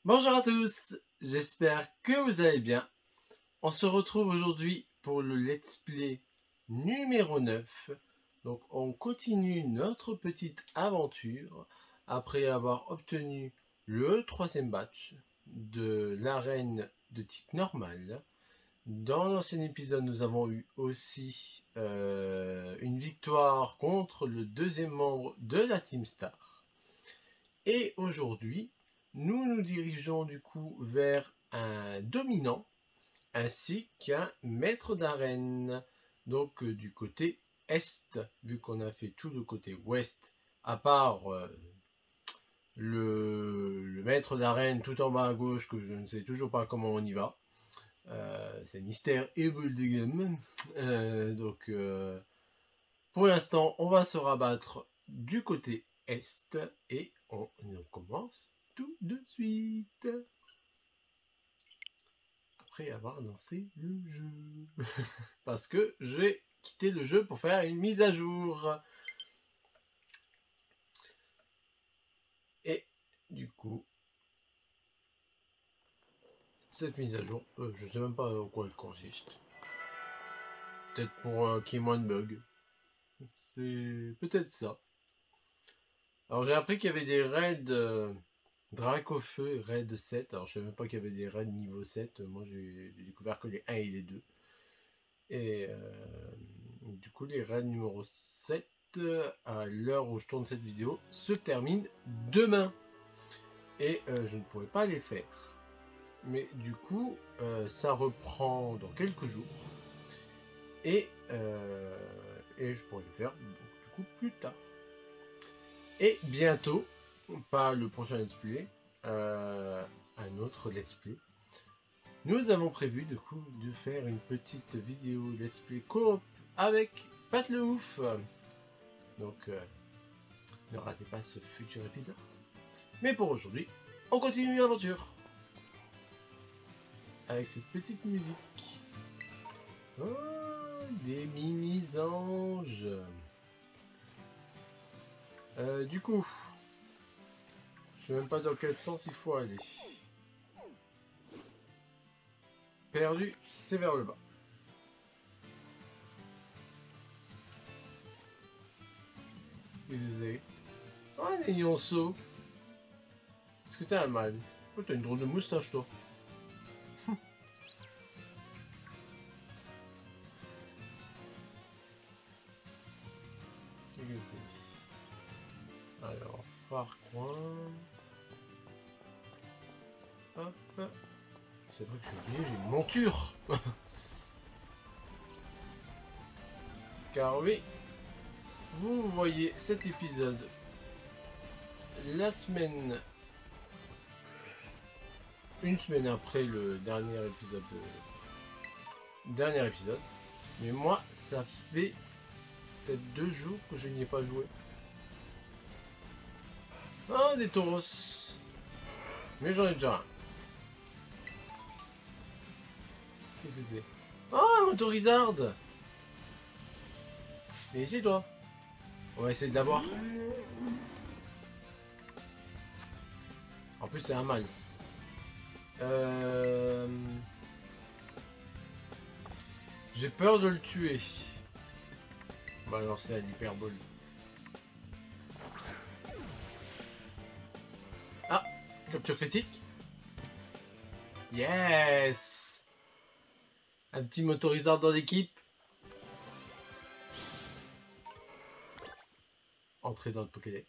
Bonjour à tous, j'espère que vous allez bien. On se retrouve aujourd'hui pour le let's play numéro 9. Donc on continue notre petite aventure après avoir obtenu le troisième batch de l'arène de type normal. Dans l'ancien épisode, nous avons eu aussi une victoire contre le deuxième membre de la Team Star. Et aujourd'hui, nous nous dirigeons du coup vers un dominant ainsi qu'un maître d'arène. Donc du côté est, vu qu'on a fait tout le côté ouest, à part le maître d'arène tout en bas à gauche, que je ne sais toujours pas comment on y va. C'est mystère et bulle de game. Donc pour l'instant, on va se rabattre du côté est et on commence tout de suite. Après avoir lancé le jeu. Parce que je vais quitter le jeu pour faire une mise à jour. Et du coup, cette mise à jour, je ne sais même pas en quoi elle consiste. Peut-être pour qu'il y ait moins de bugs. C'est peut-être ça. Alors j'ai appris qu'il y avait des raids Dracofeu et raid 7. Alors je savais même pas qu'il y avait des raids niveau 7. Moi j'ai découvert que les 1 et les 2. Et du coup les raids numéro 7, à l'heure où je tourne cette vidéo, se terminent demain. Et je ne pourrai pas les faire. Mais du coup ça reprend dans quelques jours. Et je pourrai les faire donc, du coup plus tard. Et bientôt, pas le prochain let's play, un autre let's play. Nous avons prévu du coup de faire une petite vidéo let's play coop avec Pat le Ouf. Donc ne ratez pas ce futur épisode. Mais pour aujourd'hui, on continue l'aventure avec cette petite musique. Oh, des mini-anges. Du coup, je sais même pas dans quel sens il faut aller. Perdu, c'est vers le bas. Désolé. Oh, un lionceau. Est-ce que t'as un mal? Oh, t'as une drôle de moustache, toi. Qu'est-ce que c'est? Alors, Farcoin. Hop. C'est vrai que je suis oublié, j'ai une monture. Car oui, vous voyez cet épisode la semaine... Une semaine après le dernier épisode. Mais moi, ça fait peut-être 2 jours que je n'y ai pas joué. Ah, des tauros. Mais j'en ai déjà un. Qu'est-ce que c'est? Ah, un Motorizard. Mais ici, toi. On va essayer de l'avoir. En plus, c'est un mâle. J'ai peur de le tuer. On va lancer à l'hyperbole. Ah, capture critique. Yes. Un petit Motorizard dans l'équipe. Entrer dans le Pokédex.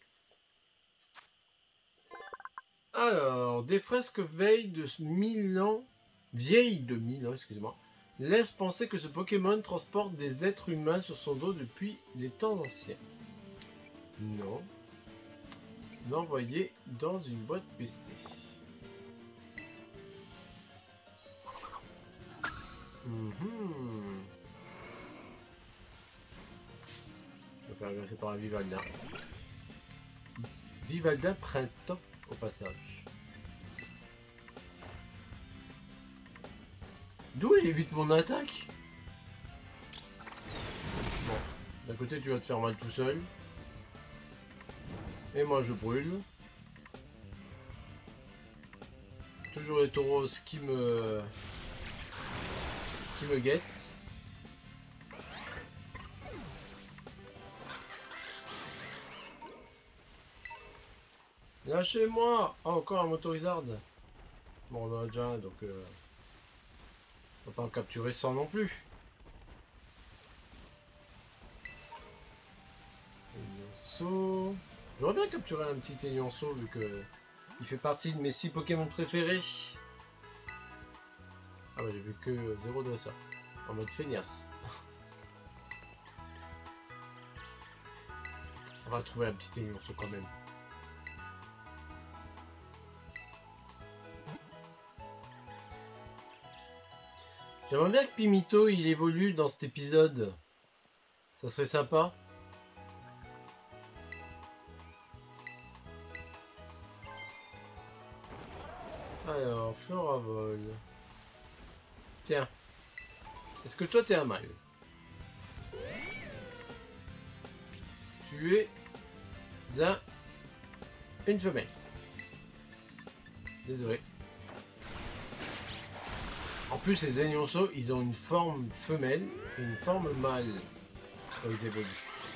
Alors, des fresques vieilles de 1000 ans, excusez-moi, laissent penser que ce Pokémon transporte des êtres humains sur son dos depuis les temps anciens. Non. L'envoyer dans une boîte PC. Je vais faire agresser par un Vivalda. Vivalda printemps au passage. D'où il évite mon attaque? Bon, d'un côté tu vas te faire mal tout seul. Et moi je brûle. Toujours les taureaux qui me guettent. Lâchez-moi! Oh, encore un motorizard. Bon, on en a déjà un, donc on va pas en capturer 100 non plus. Énionceau. J'aurais bien capturé un petit Énionceau vu que il fait partie de mes 6 Pokémon préférés. Ah bah j'ai vu que 0 de ça. En mode feignasse. On va trouver un petit Énionceau quand même. J'aimerais bien que Pimito il évolue dans cet épisode. Ça serait sympa. Alors, Floravol. Tiens. Est-ce que toi t'es un mâle? Tu es une femelle. Désolé. En plus, les Énionceaux, ils ont une forme femelle et une forme mâle quand ils évoluent.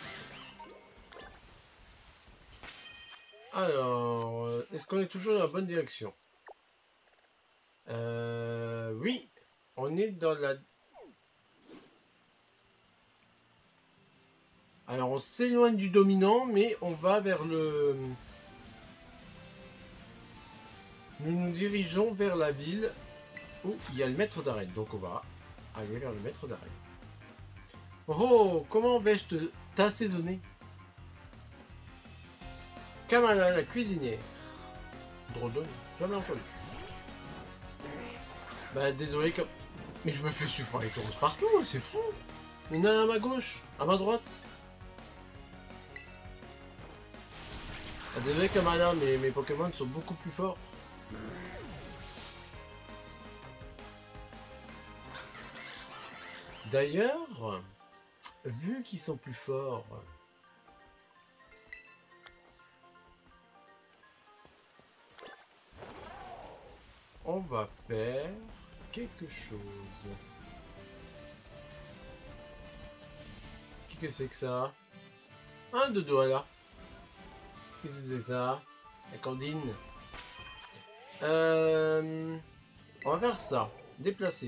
Alors, est-ce qu'on est toujours dans la bonne direction? Oui, on est dans la... Alors, on s'éloigne du dominant, mais on va vers le... Nous nous dirigeons vers la ville où il y a le maître d'arène. Donc, on va aller vers le maître d'arène. Oh, comment vais-je t'assaisonner? Kamala, la cuisinière. Drodon, jamais entendu. Bah, désolé, comme... Mais je me fais suivre par les taureaux partout, c'est fou. Il y en a un à ma gauche, à ma droite. Ah, désolé, Kamala, mais mes Pokémon sont beaucoup plus forts. D'ailleurs, vu qu'ils sont plus forts... On va faire quelque chose. Qu'est-ce que c'est que ça? Un de doigts là. Qu'est-ce que c'est que ça? La candine. On va faire ça. Déplacer.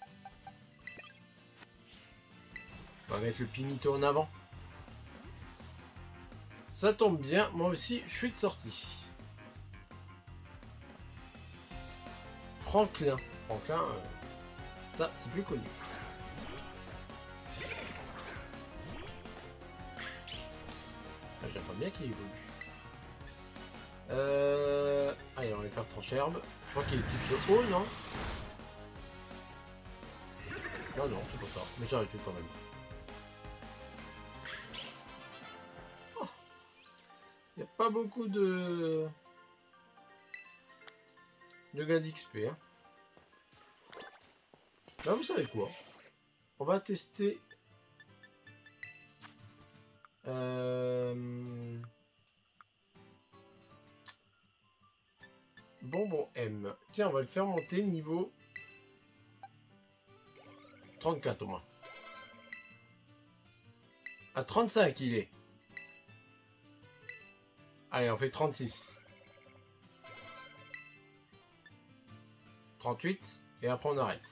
On va mettre le Pimito en avant. Ça tombe bien, moi aussi je suis de sortie. Franklin. Franklin, ça c'est plus connu. Ah, j'aimerais bien qu'il évolue. Allez, on va faire tranche-herbe. Je crois qu'il est type haut, non? Non, non, c'est pas ça. Mais j'arrête quand même. Il n'y a pas beaucoup de gars d'XP. Hein. Là, vous savez quoi? On va tester... Bonbon M. Tiens, on va le faire monter niveau 34 au moins. À 35 il est. Allez, on fait 36. 38. Et après on arrête.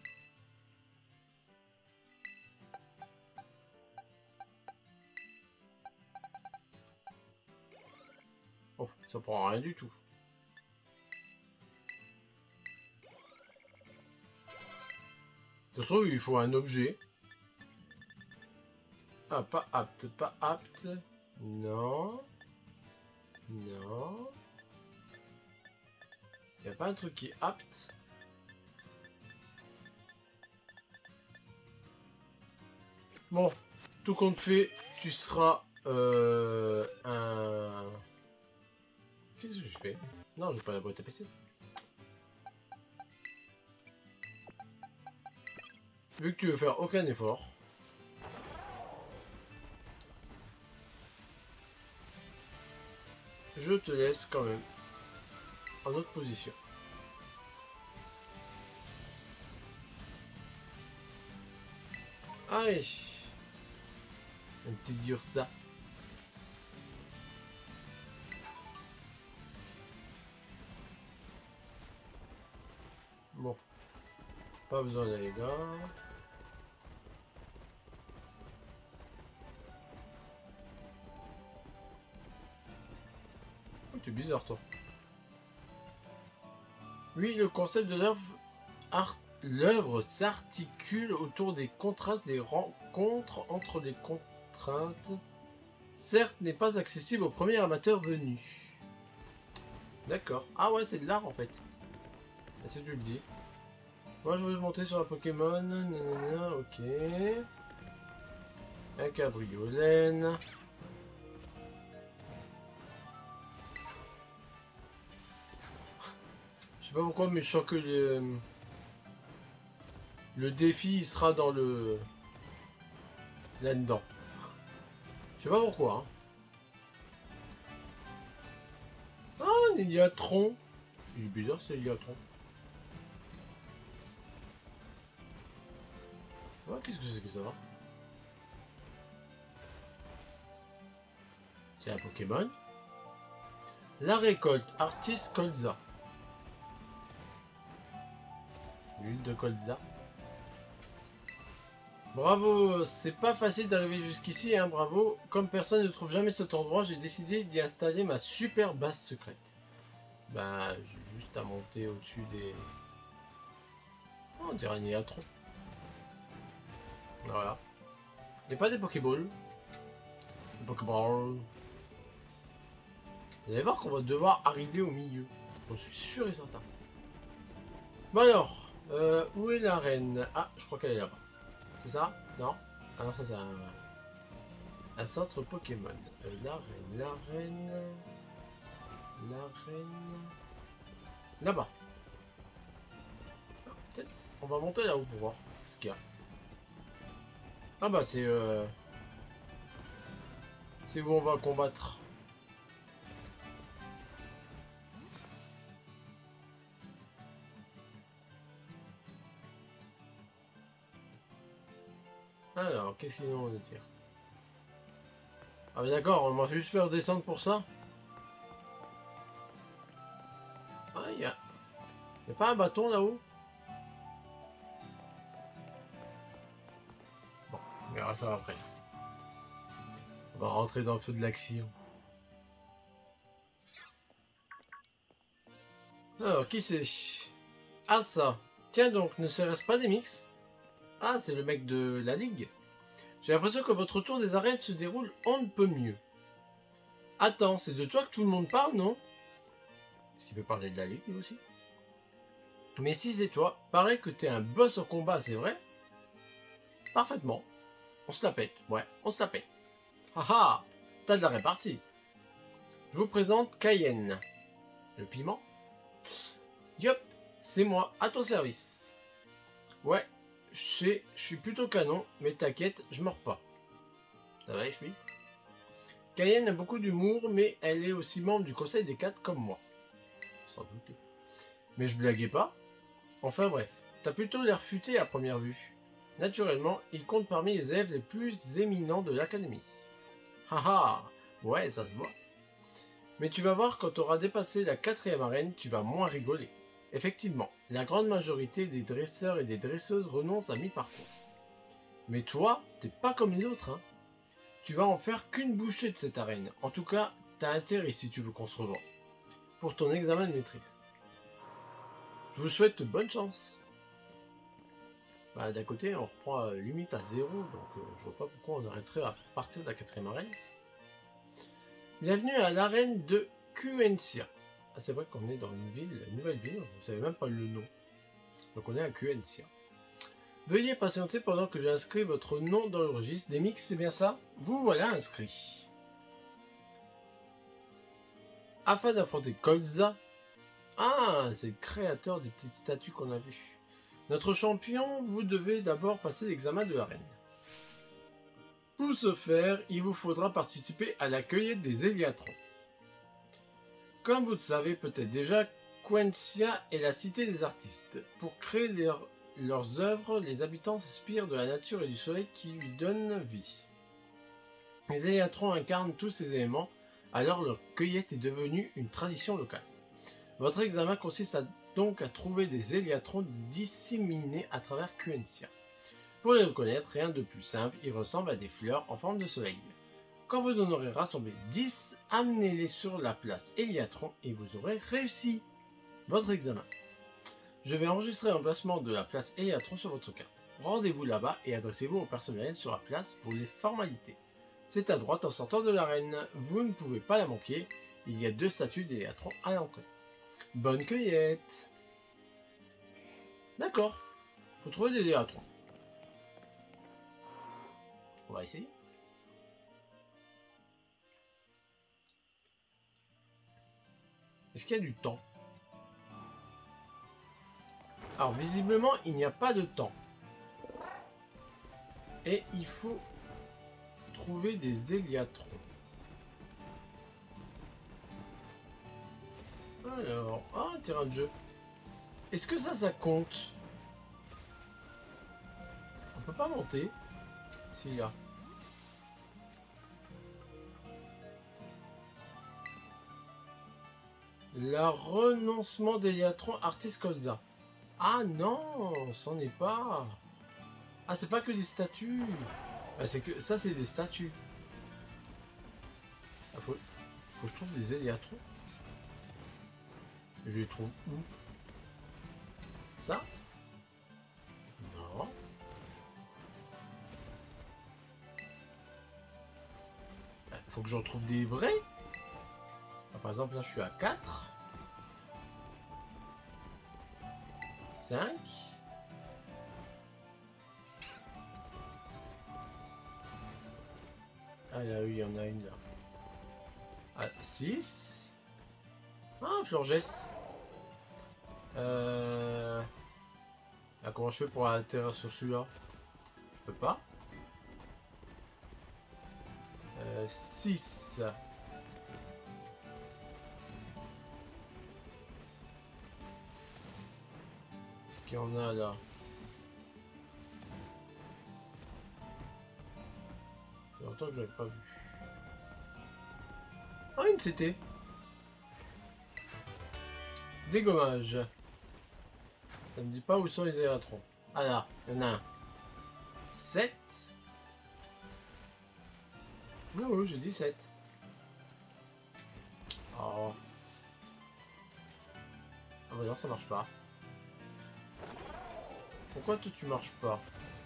Oh, ça prend rien du tout. De toute façon, il faut un objet. Ah, pas apte, pas apte. Non. Non. Il n'y a pas un truc qui est apte. Bon, tout compte fait, tu seras un... Qu'est-ce que je fais? Non, je n'ai pas la boîte à PC. Vu que tu veux faire aucun effort. Je te laisse quand même en autre position. Allez. Un petit dur ça. Bon. Pas besoin d'aller là. Oh, t'es bizarre toi. Oui, le concept de l'œuvre s'articule autour des contrastes, des rencontres entre les contraintes. Certes, n'est pas accessible au premier amateur venu. D'accord. Ah ouais, c'est de l'art en fait. C'est tu le dis. Moi, je veux monter sur un Pokémon. Nanana, ok. Un cabriolène. Je sais pas pourquoi, mais je sens que le défi il sera dans le... là-dedans. Je sais pas pourquoi. Hein. Ah, un Héliatron. Il est bizarre, c'est Héliatron. Ah, qu'est-ce que c'est que ça? C'est un Pokémon. La récolte, artiste colza. L'huile de colza. Bravo, c'est pas facile d'arriver jusqu'ici, hein, bravo. Comme personne ne trouve jamais cet endroit, j'ai décidé d'y installer ma super base secrète. Bah, j'ai juste à monter au-dessus des... Oh, on dirait un Héliatron. Voilà. Il n'y a pas des Pokéballs. Des Pokéballs. Vous allez voir qu'on va devoir arriver au milieu. J'en suis sûr et certain. Bon alors, où est la reine? Ah, je crois qu'elle est là-bas. C'est ça? Non? Ah non, ça c'est un centre Pokémon. La reine, la reine... La reine... Là-bas. Peut-être on va monter là-haut pour voir ce qu'il y a. Ah bah c'est... c'est où on va combattre. Alors, qu'est-ce qu'ils ont à dire? Ah mais d'accord, on m'a juste fait descendre pour ça. Ah, il y a pas un bâton là-haut? Bon, on verra ça après. On va rentrer dans le feu de l'action. Alors, qui c'est? Ah ça. Tiens donc, ne serait-ce pas des mix? Ah, c'est le mec de la ligue. J'ai l'impression que votre tour des arènes se déroule on ne peut mieux. Attends, c'est de toi que tout le monde parle, non? Est-ce qu'il peut parler de la ligue lui aussi? Mais si c'est toi, paraît que t'es un boss au combat, c'est vrai? Parfaitement. On se la pète, ouais, on se la pète. Haha, t'as de la répartie. Je vous présente Cayenne. Le piment? Yup, c'est moi, à ton service. Ouais, je suis plutôt canon, mais t'inquiète, je mords pas. Ça va, je suis. Cayenne a beaucoup d'humour, mais elle est aussi membre du Conseil des 4 comme moi. Sans douter. Mais je blaguais pas. Enfin bref, t'as plutôt l'air futé à première vue. Naturellement, il compte parmi les élèves les plus éminents de l'académie. Haha, ouais, ça se voit. Mais tu vas voir, quand tu auras dépassé la 4e arène, tu vas moins rigoler. Effectivement, la grande majorité des dresseurs et des dresseuses renoncent à mi-parcours. Mais toi, t'es pas comme les autres, hein. Tu vas en faire qu'une bouchée de cette arène. En tout cas, t'as intérêt si tu veux qu'on se revoie. Pour ton examen de maîtrise. Je vous souhaite bonne chance. Bah, d'un côté, on reprend limite à 0, donc je vois pas pourquoi on arrêterait à partir de la 4e arène. Bienvenue à l'arène de Quencia. Ah, c'est vrai qu'on est dans une nouvelle ville, vous savez même pas le nom. Donc on est à Quencia. Veuillez patienter pendant que j'inscris votre nom dans le registre. Des mix, c'est bien ça? Vous voilà inscrit. Afin d'affronter Colza. Ah, c'est le créateur des petites statues qu'on a vues. Notre champion, vous devez d'abord passer l'examen de l'arène. Pour ce faire, il vous faudra participer à la cueillette des Héliatrons. Comme vous le savez peut-être déjà, Quencia est la cité des artistes. Pour créer leurs œuvres, les habitants s'inspirent de la nature et du soleil qui lui donne vie. Les éléatrons incarnent tous ces éléments, alors leur cueillette est devenue une tradition locale. Votre examen consiste donc à trouver des éléatrons disséminés à travers Quencia. Pour les reconnaître, rien de plus simple, ils ressemblent à des fleurs en forme de soleil. Quand vous en aurez rassemblé 10, amenez-les sur la place Éliatron et vous aurez réussi votre examen. Je vais enregistrer l'emplacement de la place Éliatron sur votre carte. Rendez-vous là-bas et adressez-vous au personnel sur la place pour les formalités. C'est à droite en sortant de l'arène. Vous ne pouvez pas la manquer. Il y a 2 statues d'Éliatron à l'entrée. Bonne cueillette. D'accord. Faut trouver des Éliatrons. On va essayer. Est-ce qu'il y a du temps? Alors visiblement il n'y a pas de temps. Et il faut trouver des éliatrons. Alors, un terrain de jeu. Est-ce que ça compte? On peut pas monter. S'il y a. Le renoncement d'Éliatron Artis Colza. Ah non, c'en est pas. Ah, c'est pas que des statues. Ah, c'est que ça, c'est des statues. Ah, faut que je trouve des Éliatrons. Je les trouve où? Ça? Non. Faut que j'en trouve des vrais. Ah, par exemple, là, je suis à 4. 5. Ah là, oui, il y en a une là. Ah, 6. Ah, Florges. Ah, comment je fais pour atterrir sur celui-là? Je peux pas. 6. Est-ce qu'il y en a là? Ça fait longtemps que je l'avais pas vu. Ah, une CT. Dégommage. Ça me dit pas où sont les éléatrons. Ah là, il y en a un. 7. Non, j'ai dit 7. Oh. Ah bah non, ça marche pas. Pourquoi toi tu marches pas?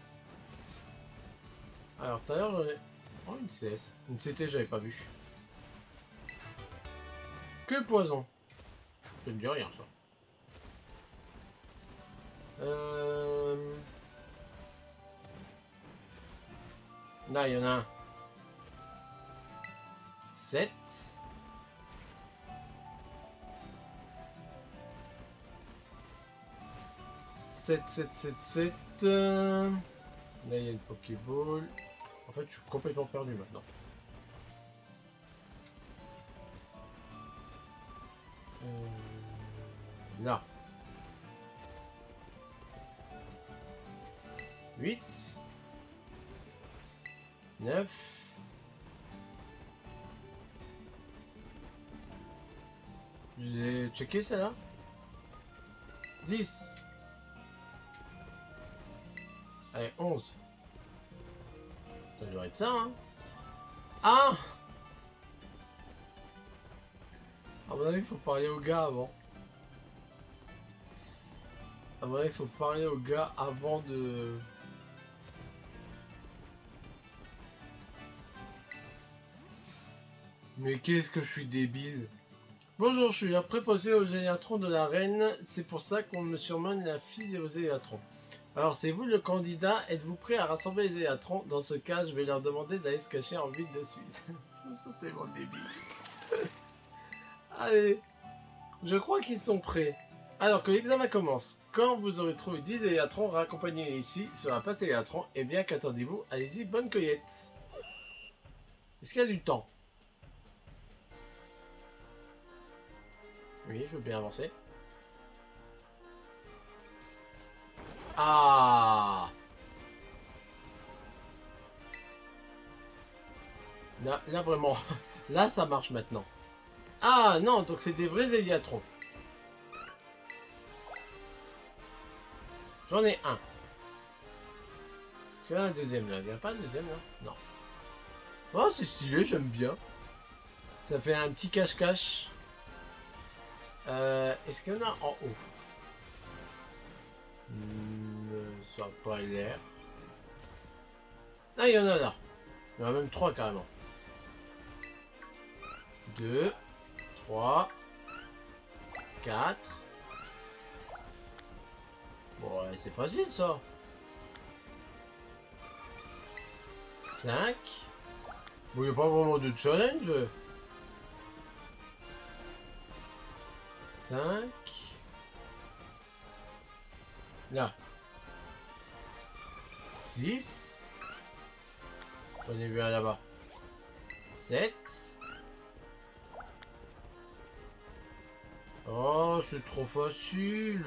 Alors tout à l'heure j'en ai... Oh, une CS. Une CT j'avais pas vu. Que poison. Ça me dit rien ça. Là il y en a un. 7. 7, 7, 7, 7. Là, il y a une Pokéball. En fait, je suis complètement perdu maintenant. Là. 8. 9. J'ai checké celle-là. 10. Allez, 11. Ça devrait être ça, hein. Ah! À mon avis, il faut parler au gars avant. À mon avis, il faut parler au gars avant de... Mais qu'est-ce que je suis débile. Bonjour, je suis la préposée aux éléatrons de la reine. C'est pour ça qu'on me surnomme la fille aux éléatrons. Alors, c'est vous le candidat. Êtes-vous prêt à rassembler les éléatrons? Dans ce cas, je vais leur demander d'aller se cacher en ville de suite. Je me sens tellement débile. Allez, je crois qu'ils sont prêts. Alors que l'examen commence. Quand vous aurez trouvé 10 éléatrons, raccompagnez ici sur la place éléatron. Et bien qu'attendez-vous, allez-y, bonne cueillette. Est-ce qu'il y a du temps? Oui, je veux bien avancer. Ah. Là vraiment. Là ça marche maintenant. Ah non, donc c'est des vrais Zéliatrons. J'en ai un. Est-ce qu'il y a un deuxième là? Il n'y a pas un deuxième là? Non. Oh c'est stylé, j'aime bien. Ça fait un petit cache-cache. Est-ce qu'il y en a en haut? Ça n'a pas l'air. Ah, il y en a là. Il y en a même 3 carrément. 2, 3, 4. Bon, ouais, c'est facile ça. 5. Bon, il n'y a pas vraiment de challenge. 5. Là. 6. J'en ai vu un là-bas. 7. Oh, c'est trop facile.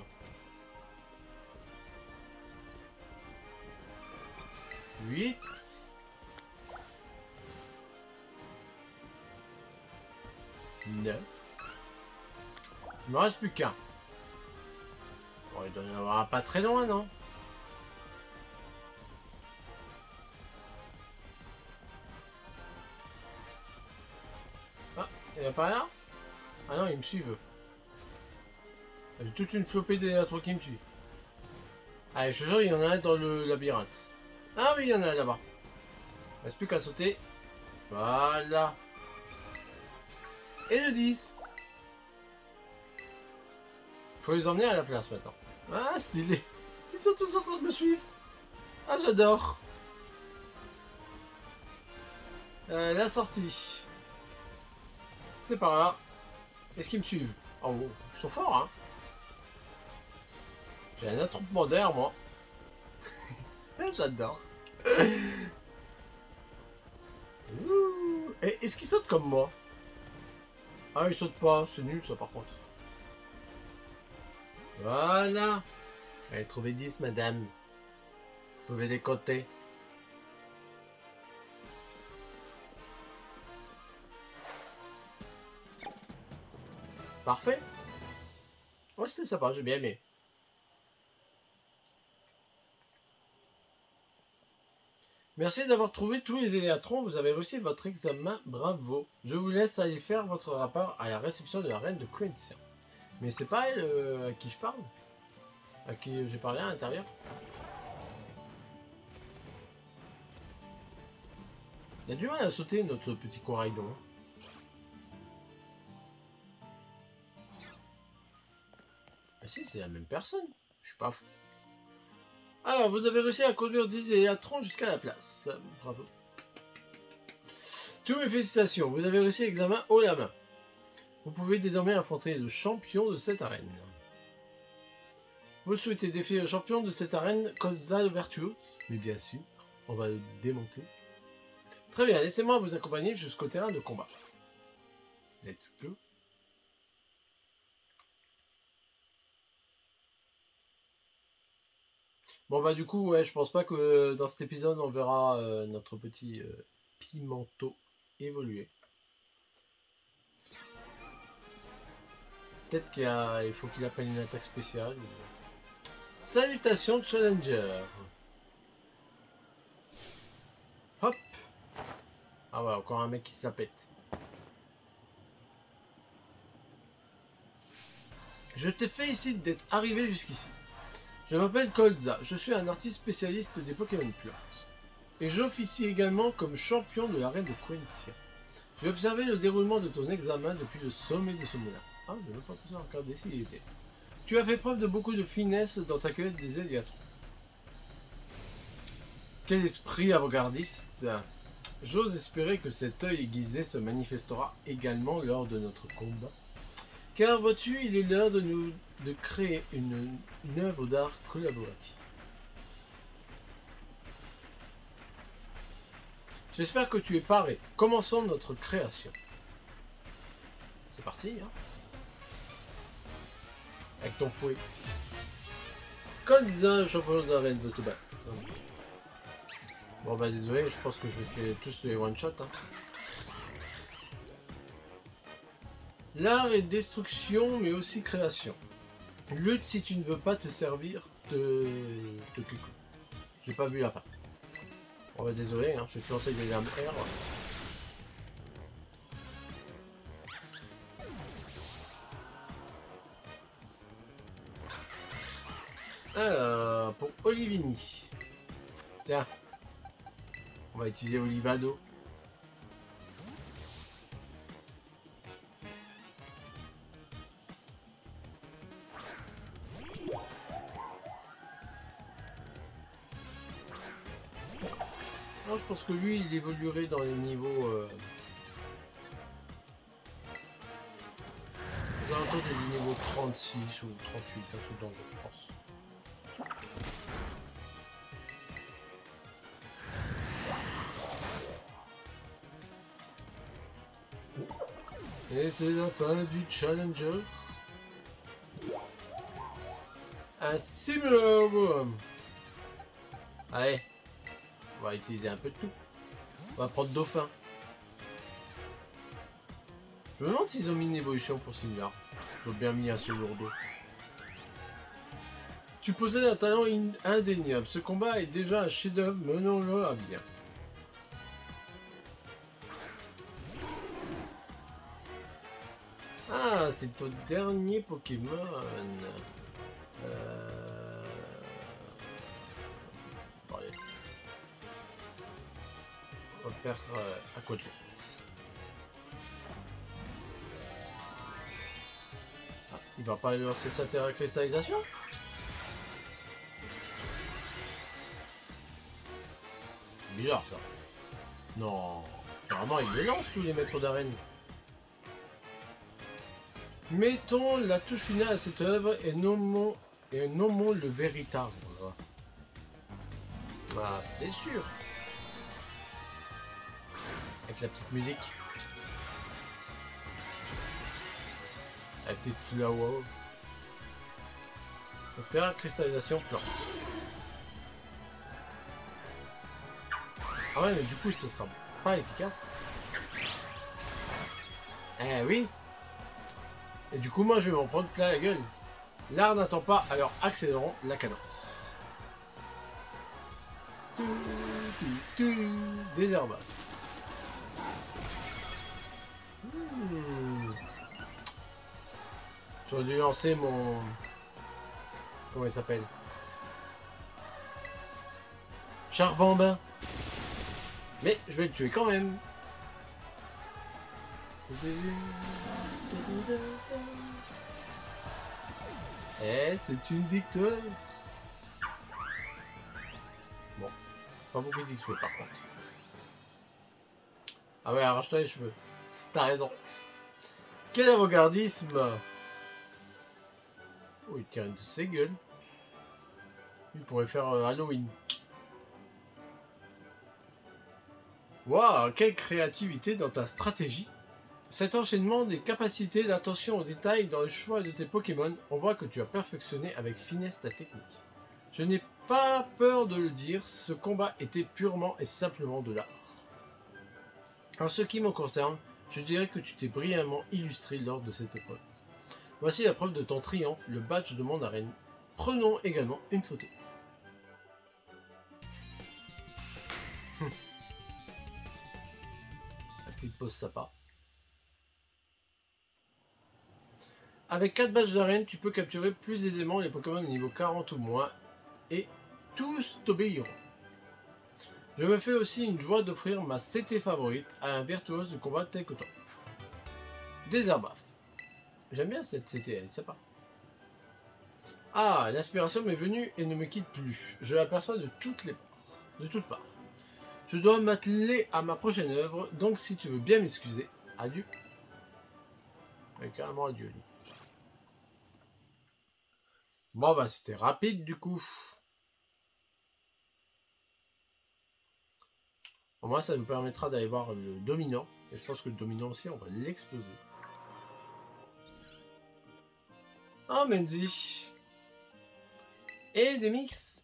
8. 9. Il me reste plus qu'un. Bon, il doit y en avoir un pas très loin, non? Ah, il n'y a pas là? Ah non, ils me suivent. J'ai toute une flopée d'électro qui me suivent. Allez, je te jure, il y en a un dans le labyrinthe. Ah oui, il y en a un là-bas. Il ne reste plus qu'à sauter. Voilà. Et le 10. Faut les emmener à la place maintenant. Ah, stylé. Ils sont tous en train de me suivre. Ah, j'adore. La sortie. C'est par là. Est-ce qu'ils me suivent? Oh, ils sont forts, hein. J'ai un attroupement d'air, moi. J'adore. Est-ce qu'ils sautent comme moi? Ah, ils sautent pas. C'est nul, ça, par contre. Voilà. Allez, trouvé 10, madame. Vous pouvez les compter. Parfait. Ouais, c'était sympa, j'ai bien aimé. Merci d'avoir trouvé tous les éléatrons. Vous avez réussi votre examen. Bravo. Je vous laisse aller faire votre rapport à la réception de la reine de Quincy. Mais c'est pas elle à qui je parle? À qui j'ai parlé à l'intérieur? Il a du mal à sauter, notre petit coraillon. Ah si, c'est la même personne. Je suis pas fou. Alors, vous avez réussi à conduire 10 éléatrons jusqu'à la place. Bravo. Tous mes félicitations. Vous avez réussi l'examen haut la main. Vous pouvez désormais affronter le champion de cette arène. Vous souhaitez défier le champion de cette arène, Kozza le Virtuose? Mais bien sûr, on va le démonter. Très bien, laissez-moi vous accompagner jusqu'au terrain de combat. Let's go. Bon bah du coup, ouais, je pense pas que dans cet épisode on verra notre petit Pimentot évoluer. Peut-être qu'il faut qu'il apprenne une attaque spéciale. Salutations Challenger. Hop. Ah ouais, encore un mec qui se la pète. Je te félicite d'être arrivé jusqu'ici. Je m'appelle Kolza, je suis un artiste spécialiste des Pokémon Plantes. Et j'officie également comme champion de l'arène de Quincy. J'ai observé le déroulement de ton examen depuis le sommet de ce moulin. Ah, je n'ai même pas besoin de regarder s'il était. Tu as fait preuve de beaucoup de finesse dans ta cueillette des Éliatrons. Quel esprit avant-gardiste! J'ose espérer que cet œil aiguisé se manifestera également lors de notre combat. Car vois-tu, il est l'heure de créer une œuvre d'art collaborative. J'espère que tu es paré. Commençons notre création. C'est parti, hein? Avec ton fouet. Quand un champion d'arène va se battre. Bon bah désolé, je pense que je vais tuer tous les one-shot. Hein. L'art est destruction mais aussi création. Lutte si tu ne veux pas te servir de Cucu. J'ai pas vu la fin. Bon bah désolé, hein, je vais te lancer des lames R. Alors, pour Olivini. Tiens. On va utiliser Olivado. Non, je pense que lui, il évoluerait dans les niveaux... aux alentours des niveaux 36 ou 38, un truc dans le jeu, je pense. Et c'est la fin du challenger. Un simulum. Allez, on va utiliser un peu de tout. On va prendre Dauphin. Je me demande s'ils ont mis une évolution pour Simula. Ils ont bien mis un seul lourdeau. Tu possèdes un talent indéniable. Ce combat est déjà un chef-d'œuvre. Menons-le à bien. Ah, c'est ton dernier Pokémon. Bon, allez. On va faire Aquajet. Ah, il va pas lancer sa terre à cristallisation? Bizarre ça. Non. Normalement il les lance tous les maîtres d'arène. Mettons la touche finale à cette œuvre et nommons le véritable. Ah, c'était sûr. Avec la petite musique. La petite flower. Donc terre cristallisation plan. Ah ouais mais du coup ça sera pas efficace. Eh oui. Et du coup moi je vais m'en prendre plein la gueule. L'art n'attend pas, alors accélérons la cadence. Désherbage. J'aurais dû lancer mon... Comment il s'appelle? Charbambin. Mais je vais le tuer quand même. Eh, c'est une victoire. Bon, pas beaucoup d'XP par contre. Ah ouais, arrache-toi les cheveux. T'as raison. Quel avant-gardisme! Oh, il tire une de ses gueules. Il pourrait faire Halloween. Waouh, quelle créativité dans ta stratégie! Cet enchaînement des capacités d'attention aux détails dans le choix de tes Pokémon, on voit que tu as perfectionné avec finesse ta technique. Je n'ai pas peur de le dire, ce combat était purement et simplement de l'art. En ce qui me concerne, je dirais que tu t'es brillamment illustré lors de cette épreuve. Voici la preuve de ton triomphe, le badge de mon arène. Prenons également une photo. La petite pause sympa. Avec 4 badges d'arène, tu peux capturer plus aisément les Pokémon de niveau 40 ou moins, et tous t'obéiront. Je me fais aussi une joie d'offrir ma CT favorite à un virtuose de combat tel que toi. Désherbaf. J'aime bien cette CT, elle est sympa. Ah, l'inspiration m'est venue et ne me quitte plus. Je l'aperçois de toutes parts. Je dois m'atteler à ma prochaine œuvre, donc si tu veux bien m'excuser, adieu. Ouais, carrément adieu. Lui. Bon bah c'était rapide du coup. Au moins ça nous permettra d'aller voir le dominant. Et je pense que le dominant aussi on va l'exploser. Ah Menzi. Et des mix.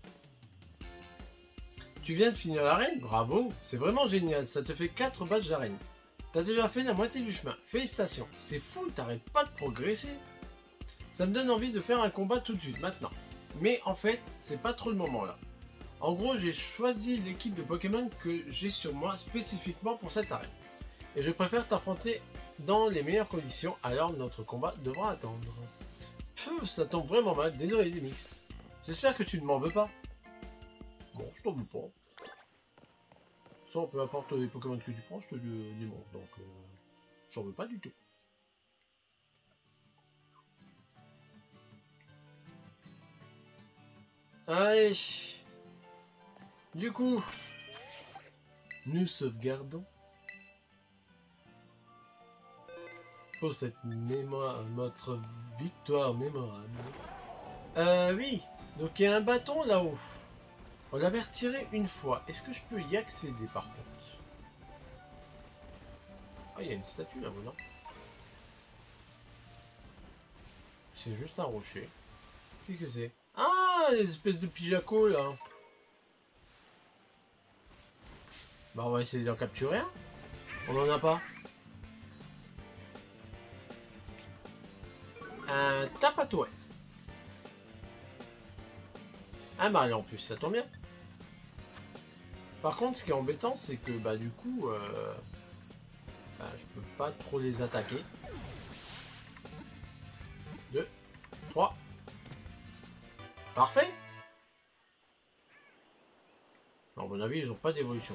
Tu viens de finir l'arène? Bravo, c'est vraiment génial, ça te fait 4 badges d'arène. T'as déjà fait la moitié du chemin, félicitations. C'est fou, t'arrêtes pas de progresser. Ça me donne envie de faire un combat tout de suite, maintenant. Mais en fait, c'est pas trop le moment là. En gros, j'ai choisi l'équipe de Pokémon que j'ai sur moi spécifiquement pour cette arène. Et je préfère t'affronter dans les meilleures conditions, alors notre combat devra attendre. Pfff, ça tombe vraiment mal, désolé Demix. J'espère que tu ne m'en veux pas. Bon, je t'en veux pas. Ça, peu importe les Pokémon que tu prends, je te le démontre, donc j'en veux pas du tout. Allez. Du coup, nous sauvegardons. Pour cette mémoire, notre victoire mémorable. Oui. Donc il y a un bâton là-haut. On l'avait retiré une fois. Est-ce que je peux y accéder par contre? Ah, il y a une statue là-bas, non? C'est juste un rocher. Qu'est-ce que c'est? Ah, les espèces de pijaco là. Bah, on va essayer d'en capturer un. On en a pas. Un Tapatouès. Un mâle en plus, ça tombe bien. Par contre, ce qui est embêtant, c'est que bah du coup, je peux pas trop les attaquer. 2, 3. Parfait. À mon avis, ils ont pas d'évolution.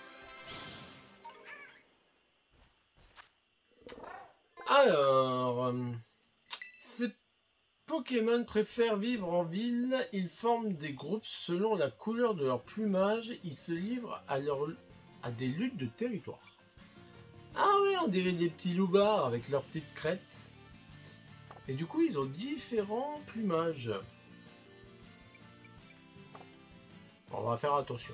Alors, ces Pokémon préfèrent vivre en ville. Ils forment des groupes selon la couleur de leur plumage. Ils se livrent à des luttes de territoire. Ah oui, on dirait des petits loupards avec leurs petites crêtes. Et du coup, ils ont différents plumages. On va faire attention.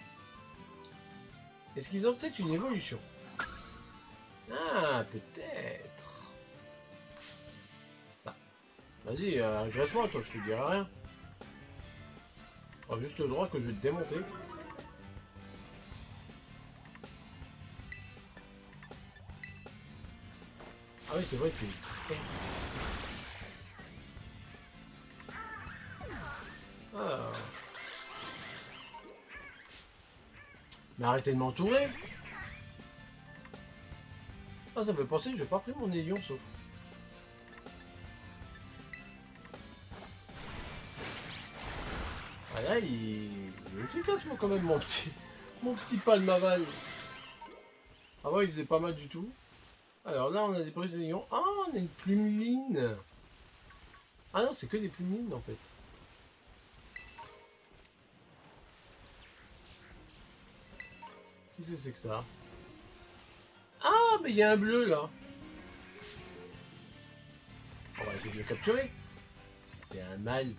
Est-ce qu'ils ont peut-être une évolution? Ah, peut-être. Ah. Vas-y, agresse-moi, toi, je te dirai rien. Oh, juste le droit que je vais te démonter. Ah oui, c'est vrai que tu... Ah. Mais arrêtez de m'entourer. Ah, ça me fait penser que j'ai pas pris mon ailion, sauf. Ah là, il est efficace, moi, quand même, mon petit palmaval. Ah ouais, il faisait pas mal du tout. Alors là, on a des prises d'ailion. Ah, on a une plumeline. Ah non, c'est que des plumelines, en fait. Qu'est-ce que c'est que ça? Ah, mais il y a un bleu, là. On va essayer de le capturer. C'est un mâle.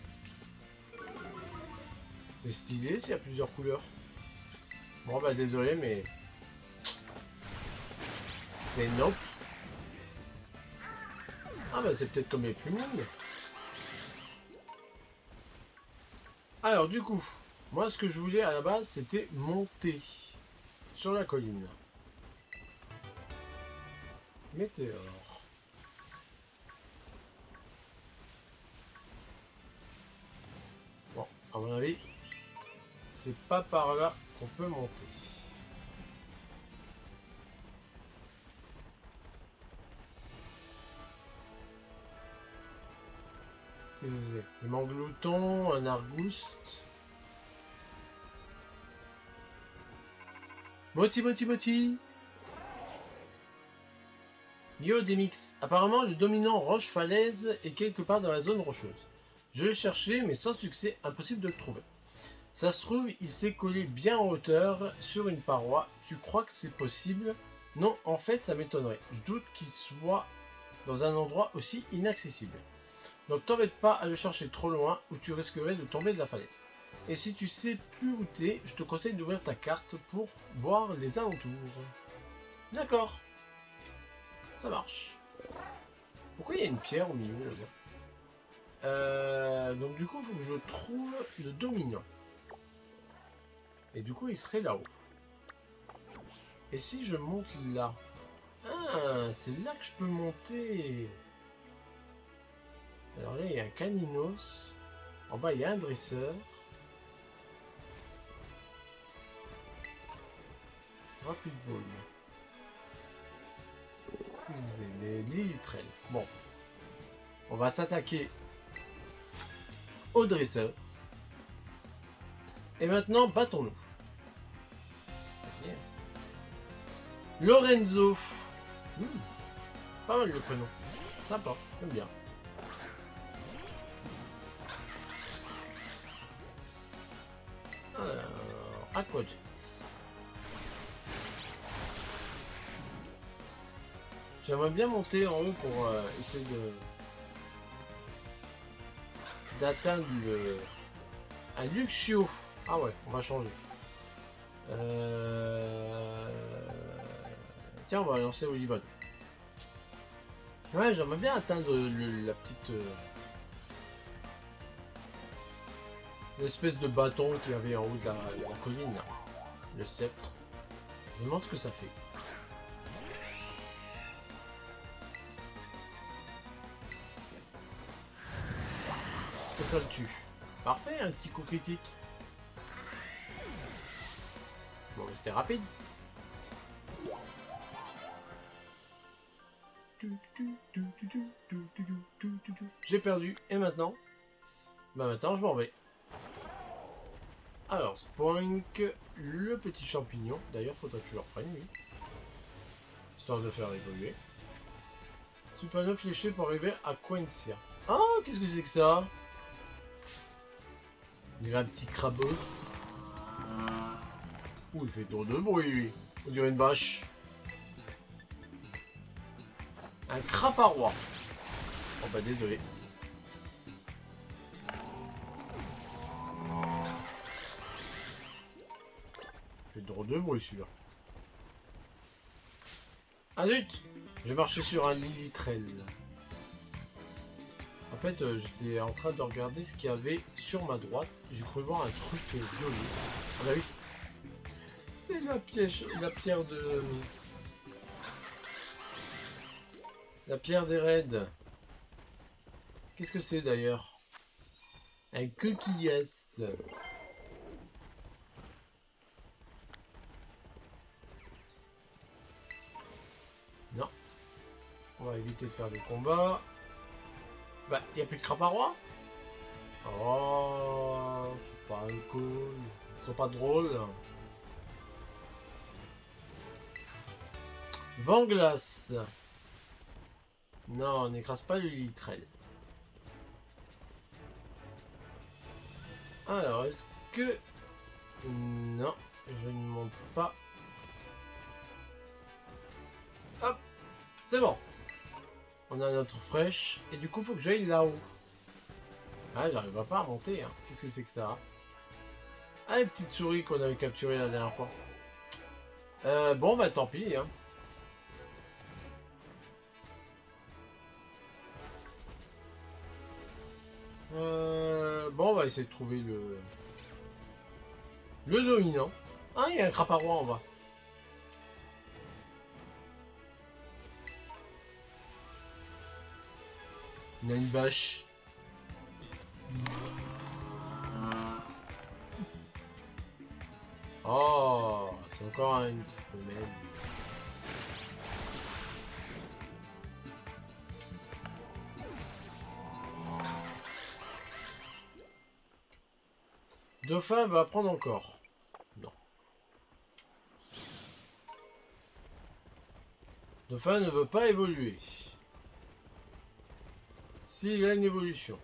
C'est stylé s'il y a plusieurs couleurs. Bon, bah désolé, mais... c'est nope. Ah, bah c'est peut-être comme les plumelines. Alors, du coup, moi, ce que je voulais à la base, c'était monter sur la colline. Météore. Bon, à mon avis, c'est pas par là qu'on peut monter. Un manglouton, un argouste. Moti, moti, moti. Yo, Demix. Apparemment, le dominant roche-falaise est quelque part dans la zone rocheuse. Je l'ai cherché, mais sans succès, impossible de le trouver. Ça se trouve, il s'est collé bien en hauteur sur une paroi. Tu crois que c'est possible? Non, en fait, ça m'étonnerait. Je doute qu'il soit dans un endroit aussi inaccessible. Donc t'embête pas à le chercher trop loin où tu risquerais de tomber de la falaise. Et si tu sais plus où t'es, je te conseille d'ouvrir ta carte pour voir les alentours. D'accord. Ça marche. Pourquoi il y a une pierre au milieu là-bas? Donc du coup, il faut que je trouve le dominant. Et du coup, il serait là-haut. Et si je monte là? Ah, c'est là que je peux monter. Alors là, il y a un caninos. En bas, il y a un dresseur. Rapid ball. Les Lilitrell. Bon. On va s'attaquer au dresseur. Et maintenant, battons-nous. Okay. Lorenzo. Pas mal le prénom. Sympa, j'aime bien. Alors, Aquajet. J'aimerais bien monter en haut pour essayer d'atteindre un Luxio. Ah ouais, on va changer. Tiens, on va lancer Olivon. Ouais, j'aimerais bien atteindre la petite... l'espèce de bâton qu'il y avait en haut de la colline, là. Le sceptre. Je me demande ce que ça fait. Est-ce que ça le tue? Parfait, un petit coup critique. Bon, mais c'était rapide. J'ai perdu. Et maintenant? Bah maintenant, je m'en vais. Alors, Spoink, le petit champignon. D'ailleurs, faudra que je le reprenne, lui. Histoire de faire évoluer. Supernova fléché pour arriver à Quencia. Ah, qu'est-ce que c'est que ça? On dirait un petit crabos. Ouh, il fait trop de bruit, lui. On dirait une bâche. Un craparois. Oh bah désolé. Il fait trop de bruit celui-là. Ah zut! J'ai marché sur un Lilitrell. En fait, j'étais en train de regarder ce qu'il y avait sur ma droite. J'ai cru voir un truc violet. Ah bah oui. C'est la pierre de... La pierre des raids. Qu'est-ce que c'est d'ailleurs? Un coquillasse. Non. On va éviter de faire des combats. Bah, il n'y a plus de craparois. Oh, c'est pas cool. Ils sont pas drôles. Vanglace. Non, on n'écrase pas le Lilitrell. Alors, est-ce que... Non, je ne monte pas. Hop, c'est bon. On a notre fraîche. Et du coup, il faut que j'aille là-haut. Ah, j'arrive pas à monter. Hein. Qu'est-ce que c'est que ça? Ah, les petites souris qu'on avait capturées la dernière fois. Bon, bah tant pis. Hein. Bon, on va essayer de trouver le dominant. Ah, il y a un craparois en bas. On a une bâche. Oh, c'est encore une femelle. Dauphin va prendre encore. Non. Dauphin ne veut pas évoluer. S'il a une évolution.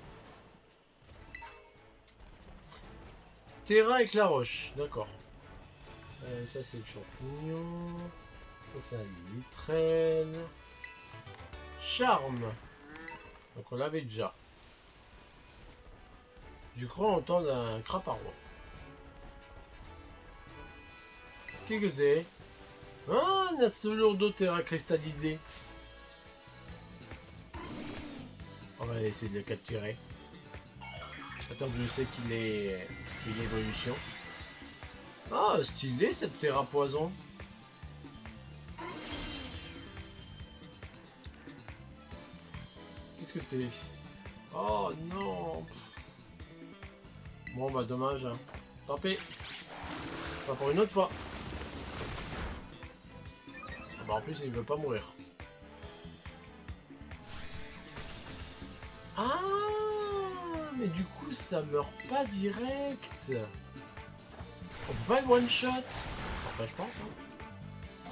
Terra avec la roche, d'accord. Ça c'est le champignon. Ça c'est un Lilitrell. Charme. Donc on l'avait déjà. Je crois entendre un craparois. Qu'est-ce que c'est? Ah, un Asolourdo Terra cristallisé. On va essayer de le capturer. Attends, je sais qu'il est une évolution. Ah, stylé cette terre à poison. Qu'est-ce que t'es? Oh non. Bon bah dommage. Hein. Tant pis. Pas pour une autre fois. Ah bah en plus il veut pas mourir. Ah, mais du coup ça meurt pas direct. On peut pas le one shot. Enfin je pense. Hein.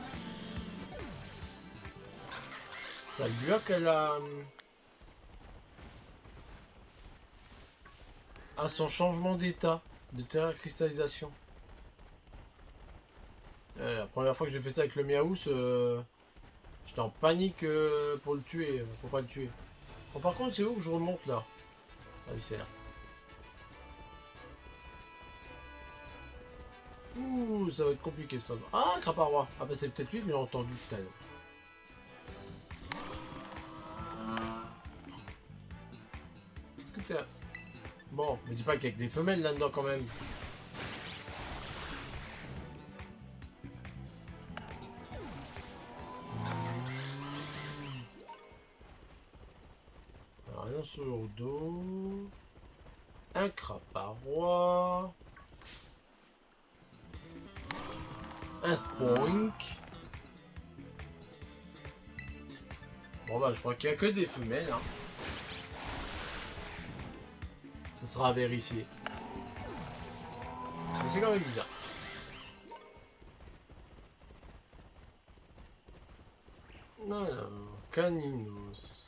Ça bloque à son changement d'état de terre cristallisation. La première fois que j'ai fait ça avec le Miaous, j'étais en panique pour le tuer, pour pas le tuer. Bon, par contre, c'est où que je remonte là? Ah oui, c'est là. Ouh, ça va être compliqué ça. Ah, Craparois. Ah bah c'est peut-être lui que j'ai entendu tout à l'heure. Est-ce que t'es... Bon, me dis pas qu'il y a que des femelles là-dedans quand même. Alors, rien sur le dos. Un Craparois. Un Spoink. Bon bah je crois qu'il n'y a que des femelles. Hein. Ce sera à vérifier. Mais c'est quand même bizarre. Alors, Caninos.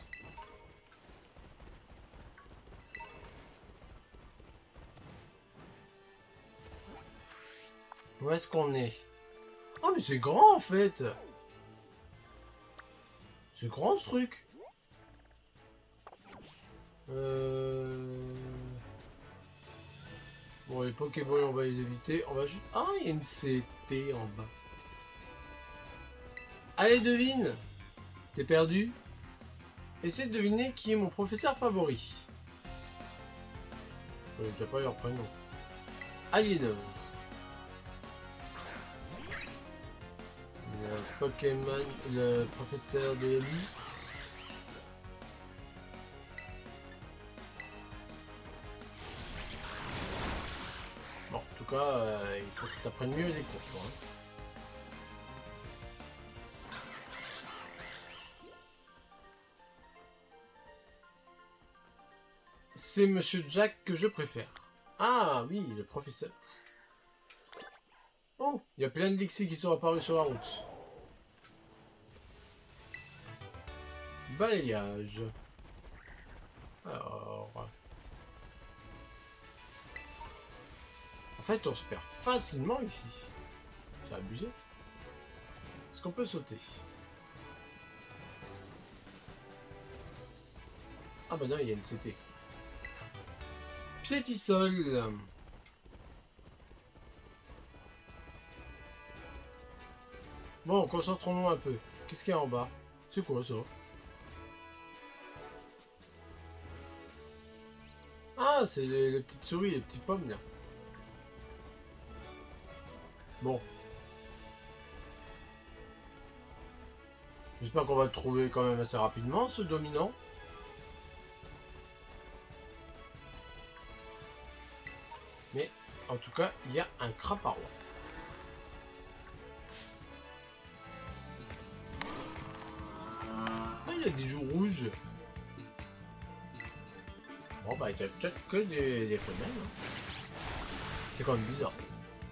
Où est-ce qu'on est? Oh mais c'est grand en fait. C'est grand ce truc. Bon les Pokéballs on va les éviter. On va juste... Ah il y a une CT en bas. Allez devine. T'es perdu? Essaie de deviner qui est mon professeur favori. J'ai pas leur prénom. Aliénor. Le Pokémon, le professeur de lui. Bon, en tout cas, il faut que tu apprennes mieux les cours, toi, hein. C'est Monsieur Jack que je préfère. Ah oui, le professeur. Oh, il y a plein de Lixie qui sont apparus sur la route. Balayage. Alors... En fait, on se perd facilement ici. C'est abusé. Est-ce qu'on peut sauter? Ah bah non, il y a une CT. Piétisol. Bon, concentrons-nous un peu. Qu'est-ce qu'il y a en bas? C'est quoi ça? Ah, c'est les petites souris, les petits pommes là. Bon. J'espère qu'on va le trouver quand même assez rapidement, ce dominant. Mais, en tout cas, il y a un Craparois. Ah, il y a des joues rouges. Bon, bah, il y a peut-être que des femelles. Hein. C'est quand même bizarre, ça.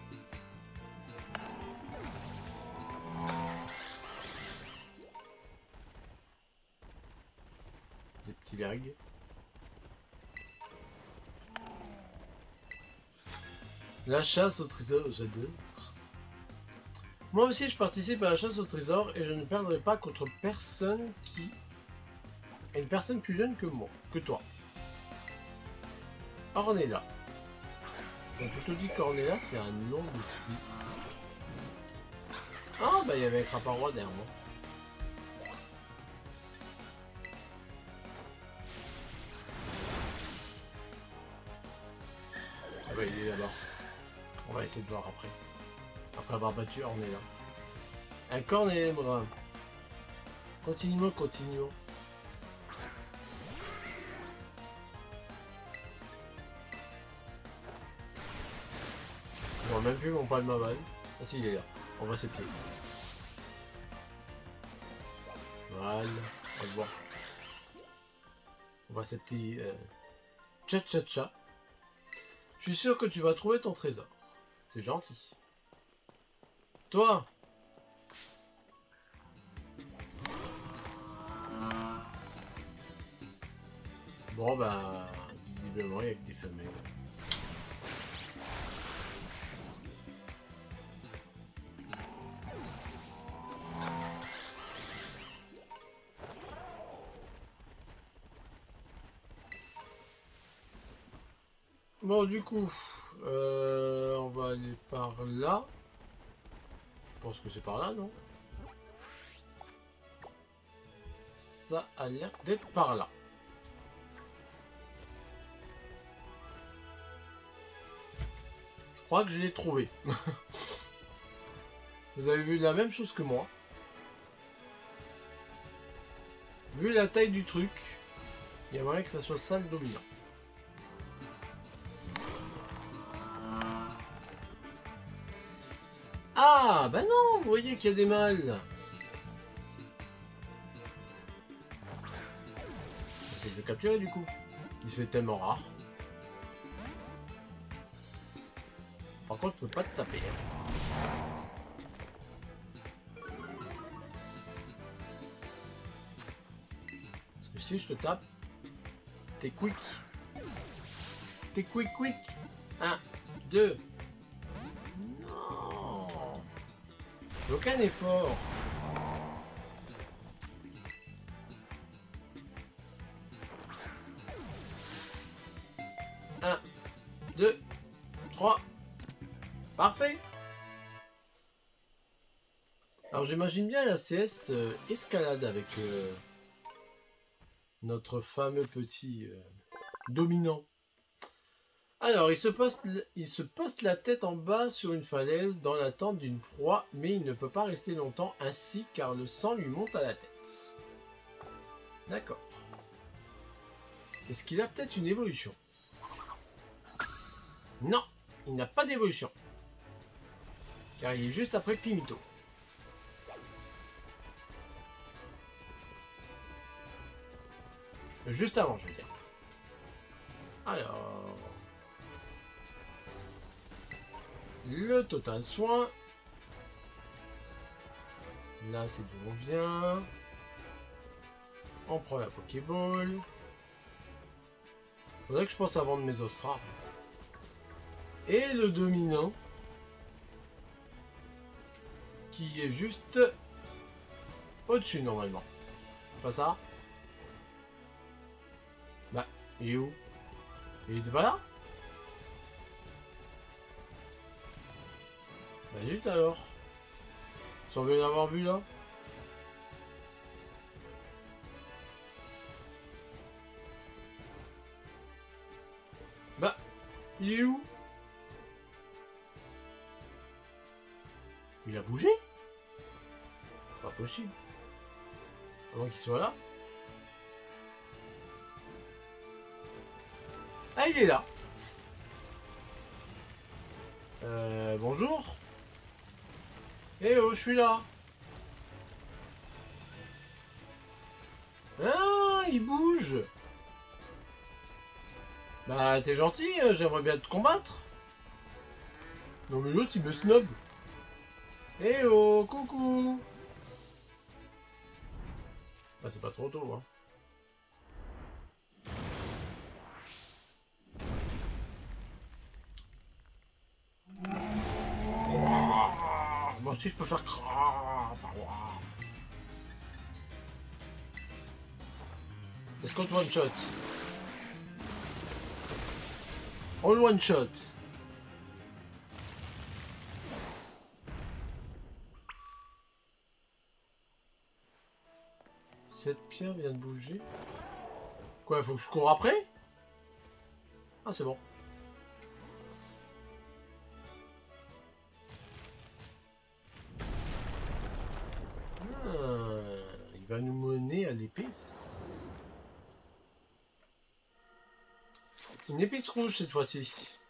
Des petits lergues. La chasse au trésor, j'adore. Moi aussi, je participe à la chasse au trésor et je ne perdrai pas contre personne qui est une personne plus jeune que moi, que toi. Ornella. On peut te dire qu'Ornella, c'est un nom de fille. Ah, bah, il y avait un Craparois derrière moi. Ah bah il est là-bas. On va essayer de voir après. Après avoir battu Ornella. Un cornèbre. Continuons, continuons. Je vois même plus mon palmaval. Ah si, il est là. On voit ses pieds. Voilà. On va le voir. On voit ses petits... Tcha-tcha-tcha. Je suis sûr que tu vas trouver ton trésor. C'est gentil. Toi! Bon bah... visiblement il y a que des femelles. Bon du coup... on va aller par là. Je pense que c'est par là, non? Ça a l'air d'être par là. Je crois que je l'ai trouvé. Vous avez vu la même chose que moi. Vu la taille du truc, il y a moyen que ça soit ça le dominant. Ah, bah non, vous voyez qu'il y a des mâles. J'essaie de le capturer du coup. Il se fait tellement rare. Par contre, je peux pas te taper. Parce que si je te tape, t'es quick. T'es quick. 1, 2. Non. Aucun effort. Un, 2, 3. Parfait. Alors j'imagine bien la CS escalade avec notre fameux petit dominant. Alors il se poste la tête en bas sur une falaise dans l'attente d'une proie, mais il ne peut pas rester longtemps ainsi car le sang lui monte à la tête. D'accord. Est-ce qu'il a peut-être une évolution? Non, il n'a pas d'évolution. Car il est juste après Pimito. Juste avant, je veux dire. Alors... le total soin. Là, c'est d'où on vient. On prend la Pokéball. Faudrait que je pense à vendre mes os rares. Et le dominant. Qui est juste au-dessus, normalement. Pas ça? Bah, il est où? Il est pas là? Bah zut alors. Sans bien l'avoir vu là. Bah, il est où? Il a bougé? Pas possible. Avant qu'il soit là. Ah, il est là. Bonjour. Eh oh, je suis là. Ah, il bouge. Bah, t'es gentil, j'aimerais bien te combattre. Non mais l'autre, il me snob. Eh oh, coucou. Ah, c'est pas trop tôt, hein. Moi aussi, je peux faire... Est-ce qu'on te one shot? On le one shot. Cette pierre vient de bouger. Quoi, il faut que je cours après? Ah, c'est bon. l'épice. Une épice rouge cette fois-ci.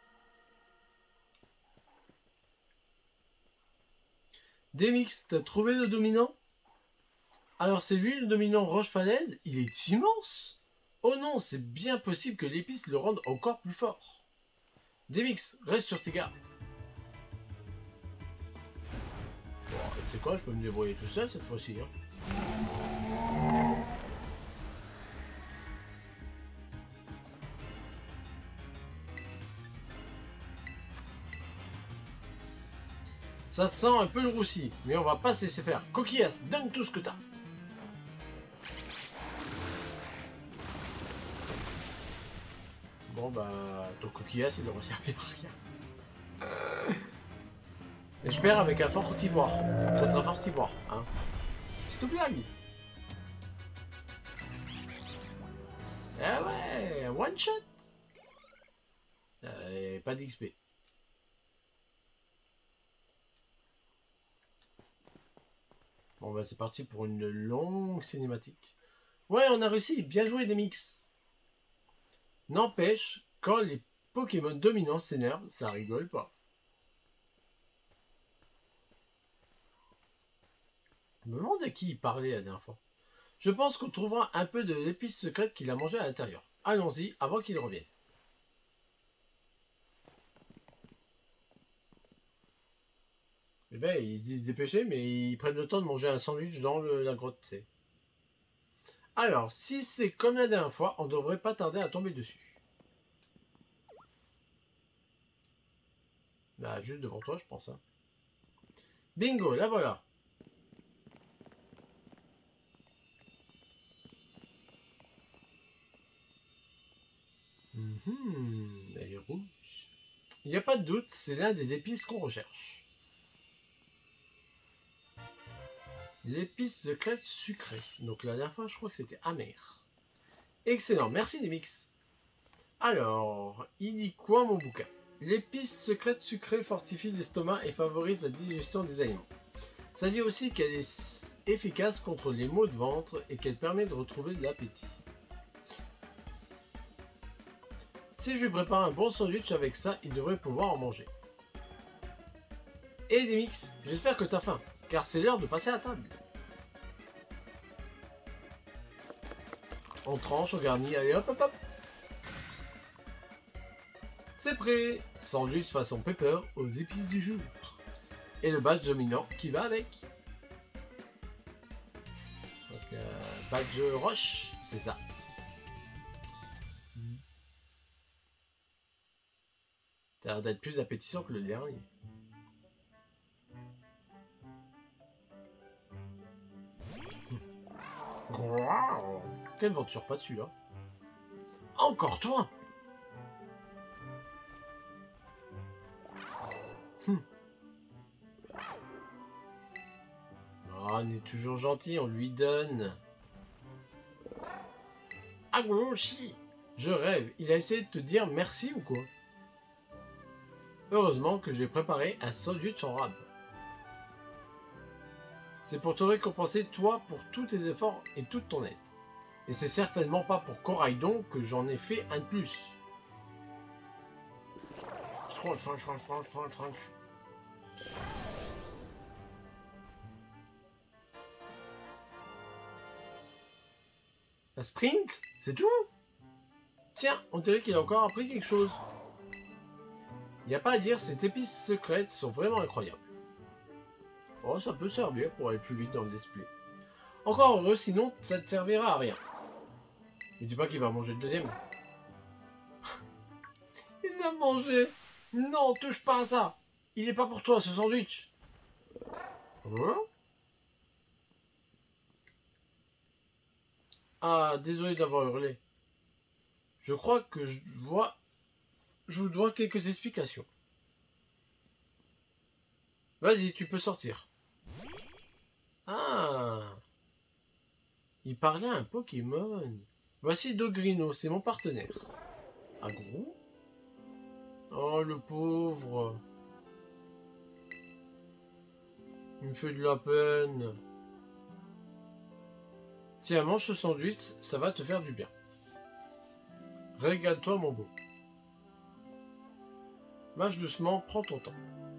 Demix, t'as trouvé le dominant? Alors c'est lui le dominant roche-falaise? Il est immense! Oh non, c'est bien possible que l'épice le rende encore plus fort. Demix, reste sur tes gardes. Bon, tu sais quoi, je peux me débrouiller tout seul cette fois-ci. Hein. Ça sent un peu le roussi, mais on va pas se laisser faire. Coquillas, donne tout ce que t'as. Bon bah, ton coquillas il devrait servir à rien. Et je perds avec un fortivoire. Contre un fortivoire, hein. C'est tout blague. Ah ouais, one shot. Pas d'XP. Bon bah c'est parti pour une longue cinématique. Ouais, on a réussi, bien joué Demix. N'empêche, quand les Pokémon dominants s'énervent, ça rigole pas. Je me demande à qui il parlait la dernière fois. Je pense qu'on trouvera un peu de l'épice secrète qu'il a mangé à l'intérieur. Allons-y, avant qu'il revienne. Eh ben, ils se disent dépêcher, mais ils prennent le temps de manger un sandwich dans la grotte, t'sais. Alors, si c'est comme la dernière fois, on devrait pas tarder à tomber dessus. Bah, juste devant toi, je pense. Hein. Bingo, la voilà. Elle est rouge. Il n'y a pas de doute, c'est l'un des épices qu'on recherche. L'épice secrète sucrée. Donc la dernière fois, je crois que c'était amer. Excellent, merci Demix. Alors, il dit quoi mon bouquin? L'épice secrète sucrée fortifie l'estomac et favorise la digestion des aliments. Ça dit aussi qu'elle est efficace contre les maux de ventre et qu'elle permet de retrouver de l'appétit. Si je lui prépare un bon sandwich avec ça, il devrait pouvoir en manger. Et Demix, j'espère que t'as faim, car c'est l'heure de passer à table. On tranche, on garnit, allez hop hop hop. C'est prêt, sandwich façon pepper aux épices du jour. Et le badge dominant qui va avec. Donc, badge roche, c'est ça. Ça a l'air d'être plus appétissant que le dernier. Wow. Quelle venture pas dessus là. Encore toi. Oh, on est toujours gentil, on lui donne. Ah aussi. Je rêve, il a essayé de te dire merci ou quoi? Heureusement que j'ai préparé un sandwich en rab. C'est pour te récompenser toi pour tous tes efforts et toute ton aide. Et c'est certainement pas pour Coraidon que j'en ai fait un de plus. Un sprint? C'est tout? Tiens, on dirait qu'il a encore appris quelque chose. Il n'y a pas à dire, ces épices secrètes sont vraiment incroyables. Oh, ça peut servir pour aller plus vite dans le display. Encore heureux, sinon ça ne servira à rien. Ne dis pas qu'il va manger le deuxième. Il l'a mangé. Non, touche pas à ça. Il n'est pas pour toi, ce sandwich. Hein? Ah, désolé d'avoir hurlé. Je crois que je vous dois quelques explications. Vas-y, tu peux sortir. Ah. Il parlait à un Pokémon. Voici Dogrino, c'est mon partenaire. Un gros? Oh, le pauvre. Il me fait de la peine. Tiens, mange ce sandwich, ça va te faire du bien. Régale-toi, mon beau. Marche doucement, prends ton temps.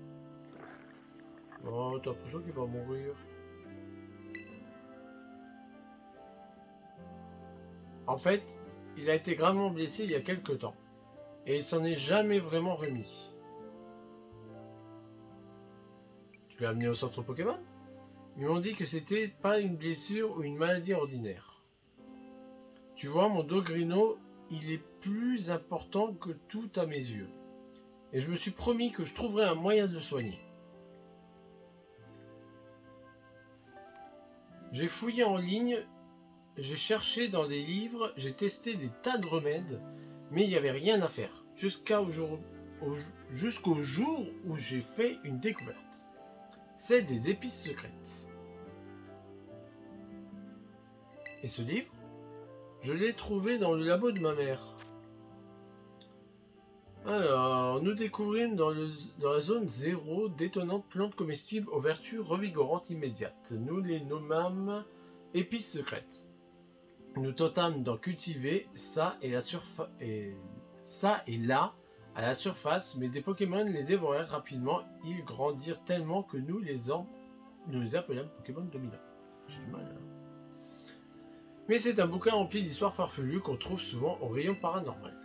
Oh, t'as l'impression qu'il va mourir. En fait, il a été gravement blessé il y a quelque temps. Et il s'en est jamais vraiment remis. Tu l'as amené au centre Pokémon? Ils m'ont dit que c'était pas une blessure ou une maladie ordinaire. Tu vois, mon Dogrino, il est plus important que tout à mes yeux. Et je me suis promis que je trouverais un moyen de le soigner. J'ai fouillé en ligne, j'ai cherché dans des livres, j'ai testé des tas de remèdes, mais il n'y avait rien à faire. Jusqu'au jour où j'ai fait une découverte. Celle des épices secrètes. Et ce livre, je l'ai trouvé dans le labo de ma mère. Alors, nous découvrîmes dans la zone 0 d'étonnantes plantes comestibles aux vertus revigorantes immédiates. Nous les nommâmes épices secrètes. Nous tentâmes d'en cultiver ça et là à la surface, mais des Pokémon les dévorèrent rapidement. Ils grandirent tellement que nous les appelâmes Pokémon dominants. J'ai du mal, hein. Mais c'est un bouquin rempli d'histoires farfelues qu'on trouve souvent au rayon paranormal.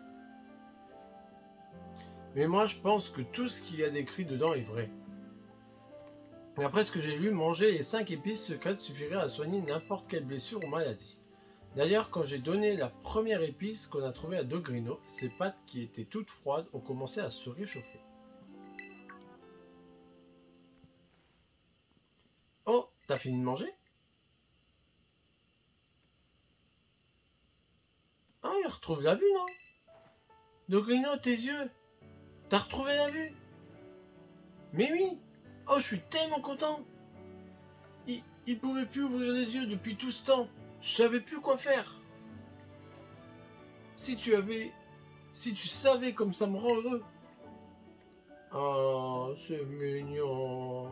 Mais moi, je pense que tout ce qu'il y a décrit dedans est vrai. Et après ce que j'ai lu, manger les 5 épices secrètes suffirait à soigner n'importe quelle blessure ou maladie. D'ailleurs, quand j'ai donné la première épice qu'on a trouvée à Dogrino, ses pattes qui étaient toutes froides ont commencé à se réchauffer. Oh, t'as fini de manger? Ah, il retrouve la vue, non? Dogrino, tes yeux! T'as retrouvé la vue? Mais oui! Oh, je suis tellement content! Il pouvait plus ouvrir les yeux depuis tout ce temps. Je savais plus quoi faire. Si tu savais comme ça me rend heureux. Oh, c'est mignon.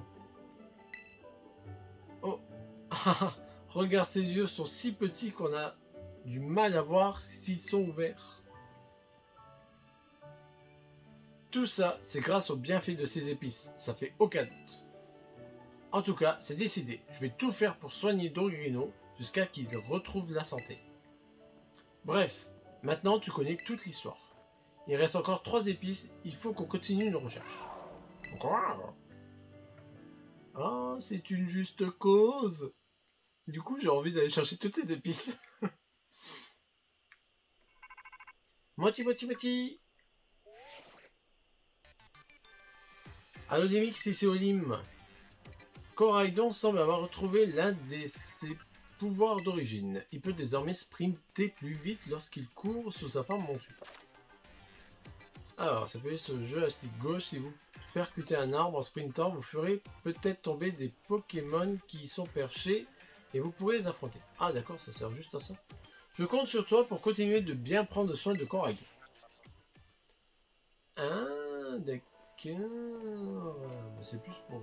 Oh, regarde, ses yeux sont si petits qu'on a du mal à voir s'ils sont ouverts. Tout ça, c'est grâce au bienfait de ces épices. Ça fait aucun doute. En tout cas, c'est décidé. Je vais tout faire pour soigner Dogrino jusqu'à qu'il retrouve la santé. Bref, maintenant tu connais toute l'histoire. Il reste encore 3 épices, il faut qu'on continue nos recherches. Encore? Ah, c'est une juste cause. Du coup, j'ai envie d'aller chercher toutes les épices. Moti moti moti. Allo Demix, c'est Olim. Coraidon semble avoir retrouvé l'un de ses pouvoirs d'origine. Il peut désormais sprinter plus vite lorsqu'il court sous sa forme montue. Alors, ça peut ce jeu à stick gauche. Si vous percutez un arbre en sprintant, vous ferez peut-être tomber des Pokémon qui y sont perchés et vous pourrez les affronter. Ah d'accord, ça sert juste à ça. Je compte sur toi pour continuer de bien prendre soin de Coraidon. Ah, d'accord. C'est plus pour...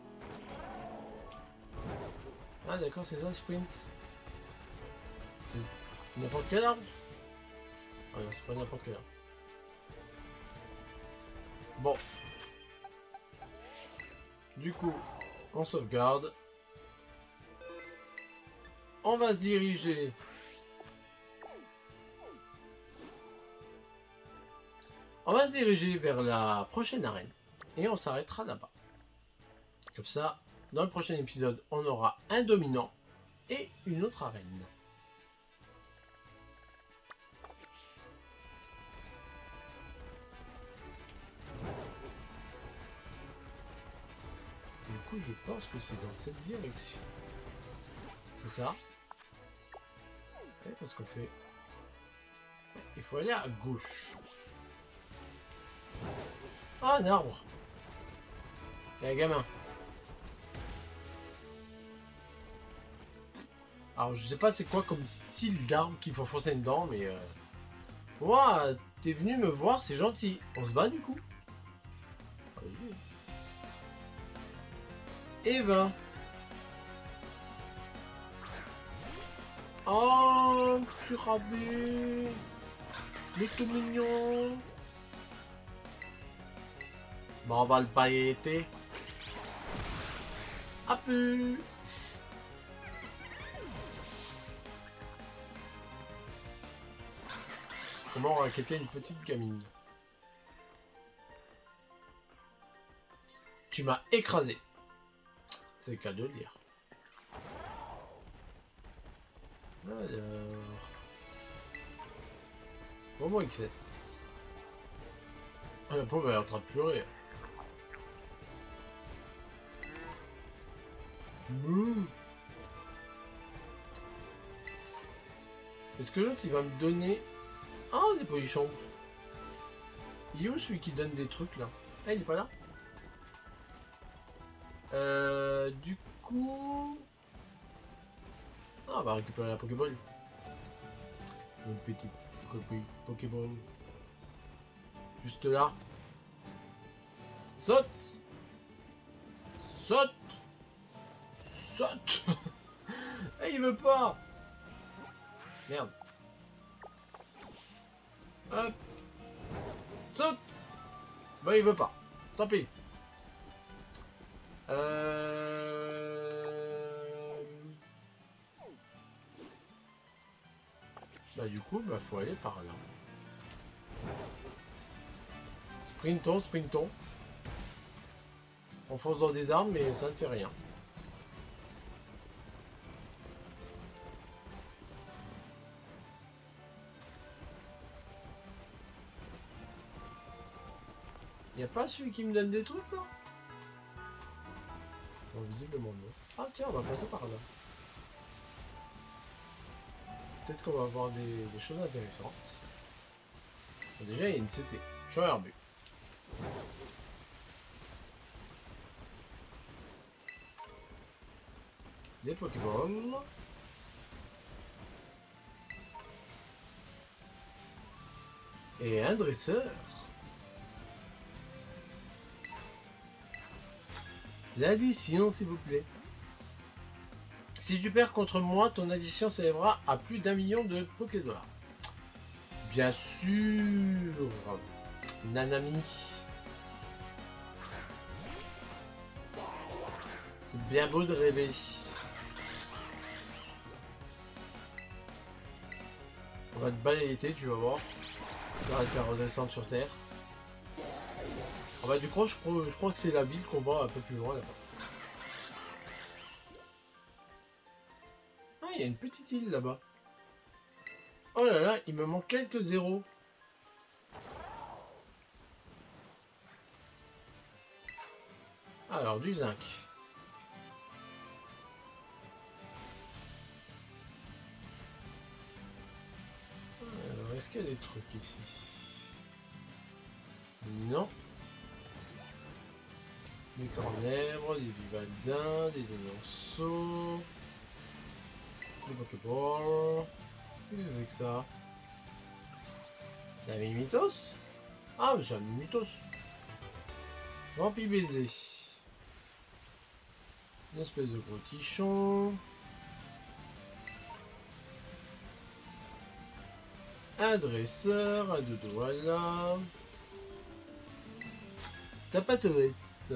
Ah d'accord, c'est ça, sprint. C'est n'importe quel arbre. Ah non, c'est pas n'importe quel arbre. Bon. Du coup, on sauvegarde. On va se diriger... On va se diriger vers la prochaine arène. Et on s'arrêtera là-bas. Comme ça, dans le prochain épisode, on aura un dominant et une autre arène. Du coup, je pense que c'est dans cette direction. C'est ça? Ouais, parce qu'on fait... Il faut aller à gauche. Ah, un arbre. Il y a un gamin. Alors, je sais pas c'est quoi comme style d'arbre qu'il faut foncer dedans, mais... Ouah, t'es venu me voir, c'est gentil. On se bat, du coup? Et ben... Oh, petit ravé. Mais tout mignon. Bon, on va le pailleter. A pu. Comment raqueter une petite gamine? Tu m'as écrasé. C'est le cas de le dire. Alors... Moment XS. Ah, la pauvre elle est en train de pleurer. Mouh. Est-ce que l'autre il va me donner... Ah, des polychambres. Il est où celui qui donne des trucs là? Ah, il est pas là? Du coup... Ah, on va récupérer la Pokéball. Une petite Pokéball. Juste là. Saute! Saute! Saute! Eh, il veut pas! Merde. Hop. Saute! Bah, il veut pas. Tant pis. Bah du coup, bah faut aller par là. Sprintons, sprintons. On fonce dans des arbres, mais ça ne fait rien. Y a pas celui qui me donne des trucs là? Bon, visiblement non. Ah tiens, on va passer par là. Peut-être qu'on va avoir des choses intéressantes. Bon, déjà, il y a une CT. Je suis un herbu. Des Pokéballs. Et un dresseur. L'addition, s'il vous plaît. Si tu perds contre moi, ton addition s'élèvera à plus d'1 million de Pokédollars. Bien sûr, Nanami. C'est bien beau de rêver. On va te balayer, tu vas voir. On va te faire redescendre sur Terre. Ah bah du coup, je crois que c'est la ville qu'on voit un peu plus loin là-bas. Ah, il y a une petite île là-bas. Oh là là, il me manque quelques zéros. Alors, du zinc. Alors, est-ce qu'il y a des trucs ici? Non. Des cornèbres, des vivaldins, des élanceaux, des pokéballs. Qu'est-ce que c'est que ça? C'est un Mimitos? Ah, mais c'est un Mimitos. Vampi baiser. Une espèce de gros tichon. Un dresseur, un dodo-walla. Tapatoès.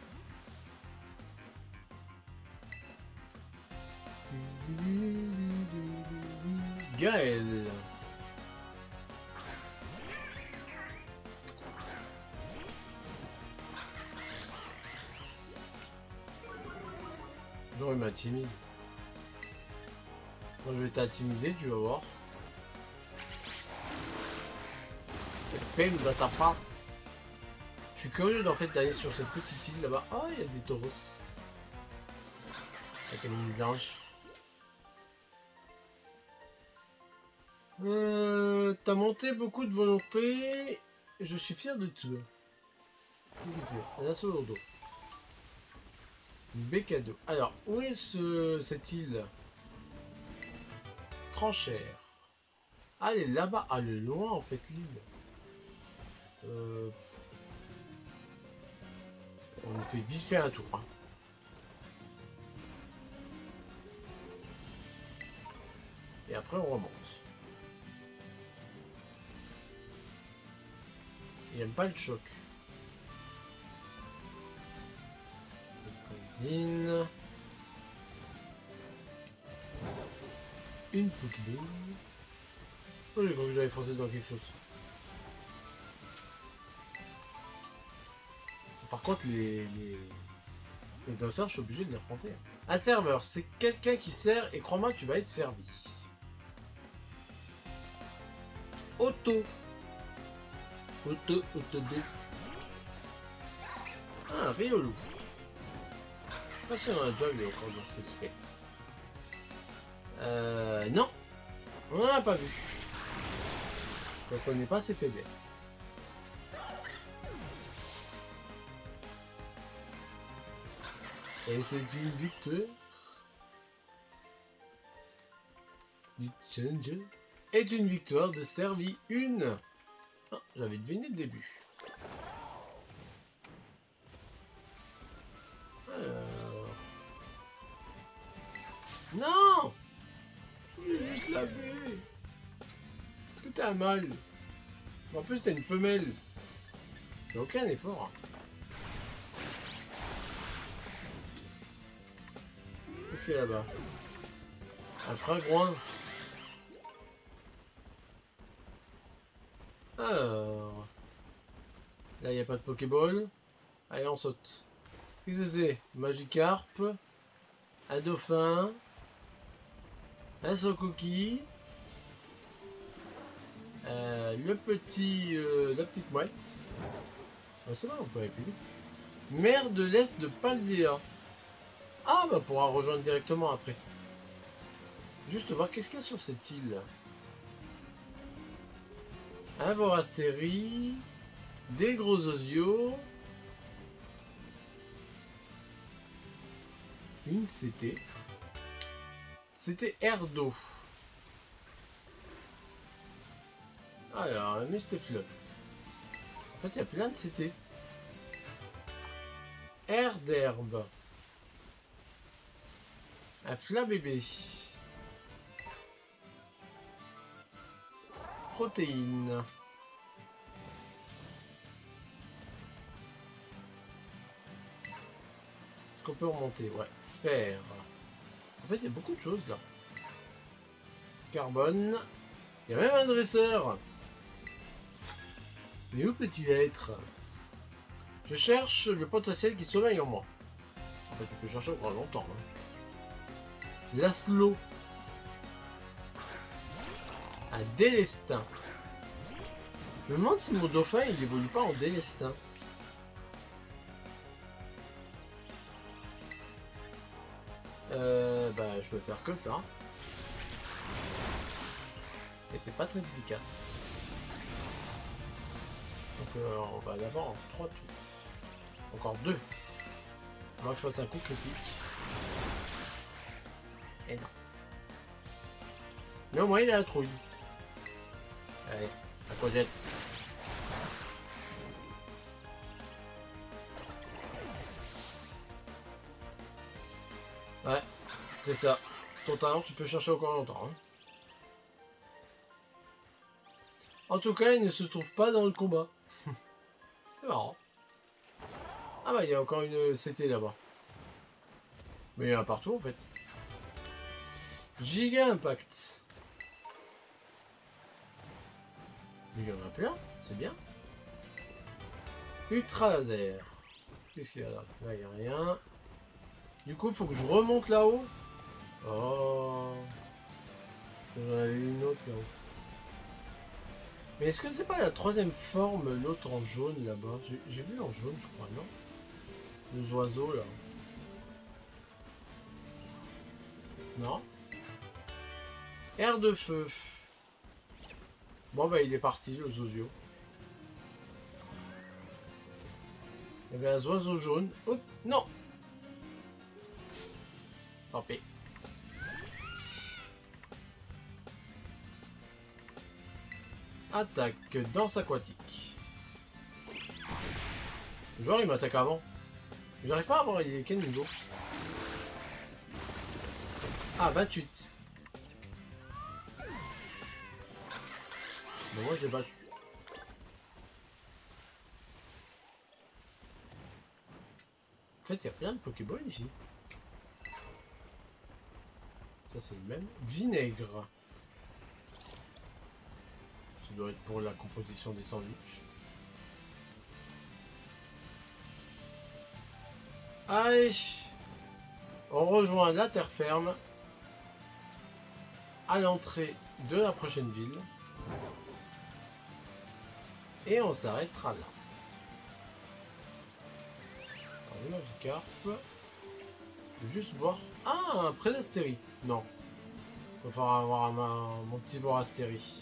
Gaël. Genre il m'intimide. Quand je vais t'intimider, tu vas voir. Peine dans ta face. Je suis curieux d'en fait d'aller sur cette petite île là-bas. Ah, il y a des tauros. Avec un mini-ange. T'as monté beaucoup de volonté. Je suis fier de toi. Un assaut lourd. Bécado. Alors, où est cette île? Tranchère. Ah, elle est là-bas. Ah, elle est loin en fait l'île. On fait vite fait un tour. Hein. Et après, on remonte. Il n'aime pas le choc. Une Pokéball. Oh, j'ai cru que j'avais foncé dans quelque chose. Par contre, les danseurs, je suis obligé de les remonter. Un serveur, c'est quelqu'un qui sert et crois-moi, tu vas être servi. Autobus. Ah, Riolu. Je sais pas si on a déjà vu encore dans cet XP. Non. On n'en a pas vu. Donc on n'est pas ses faiblesses. Et c'est une victoire. Du challenge. Est une victoire de Servi 1. Oh, j'avais deviné le début. Alors... Non! Je voulais juste laver. Est-ce que t'as un mâle? En plus t'as une femelle. C'est aucun effort. Qu'est-ce qu'il y a là-bas? Un fragouin. Alors... Là il n'y a pas de Pokéball. Allez on saute. Qu'est-ce que c'est? Magikarp. Un dauphin. Un Sokoki. La petite mouette. Ah, c'est bon, on peut aller plus vite. Mer de l'Est de Paldea. Ah bah on pourra rejoindre directement après. Juste voir qu'est-ce qu'il y a sur cette île. Un Vorastéry. Des gros osios. Une CT. C'était Erdo. Alors, un Mustaflot. En fait, il y a plein de CT. Air d'herbe. Un Flabébé. Protéines. Est-ce qu'on peut remonter? Ouais. Fer. En fait, il y a beaucoup de choses là. Carbone. Il y a même un dresseur. Mais où peut-il être? Je cherche le potentiel qui sommeille en moi. En fait, tu peux chercher encore longtemps. Hein. Laszlo. Un Délestin. Je me demande si mon dauphin il évolue pas en Délestin. Bah, je peux faire que ça. Et c'est pas très efficace. Donc, on va d'abord en 3 tours. Encore 2. Moi, je fasse un coup critique. Et non. Mais au moins, il a la trouille. Allez, la cojette. Ouais, c'est ça. Ton talent, tu peux chercher encore longtemps. Hein. En tout cas, il ne se trouve pas dans le combat. C'est marrant. Ah bah, il y a encore une CT là-bas. Mais il y en a partout en fait. Giga Impact. Mais il y en a plein, c'est bien. Ultra Laser. Qu'est-ce qu'il y a là? Là, il n'y a rien. Du coup, il faut que je remonte là-haut. Oh. J'en avais une autre là-haut. Mais est-ce que c'est pas la troisième forme, l'autre en jaune là-bas? J'ai vu en jaune, je crois, non? Les oiseaux là. Non? Air de feu. Bon bah il est parti, le Zozio. Il y avait un oiseau jaune. Oh non! Tant pis. Attaque, danse aquatique. Genre il m'attaque avant. J'arrive pas à voir il est quel niveau. Ah 28. Bon, moi, je l'ai battu. En fait, il y a plein de Pokéballs ici. Ça, c'est le même. Vinaigre. Ça doit être pour la composition des sandwichs. Allez, on rejoint la terre ferme à l'entrée de la prochaine ville et on s'arrêtera là. Alors, le Magikarp, je vais juste voir. Ah, un Prédastérie. Non, il va falloir avoir mon petit Vorastérie.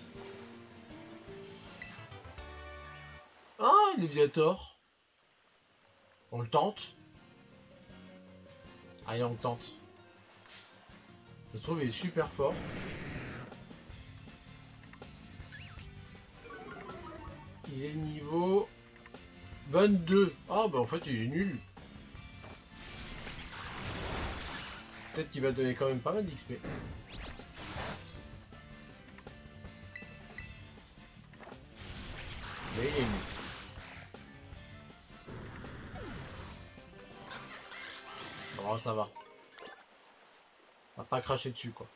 Ah, Léviator. On le tente. Allez, on le tente. Je trouve qu'il est super fort. Il est niveau 22. Ah bah en fait il est nul. Peut-être qu'il va donner quand même pas mal d'XP. Mais il est nul. Bon, ça va. On va pas cracher dessus quoi.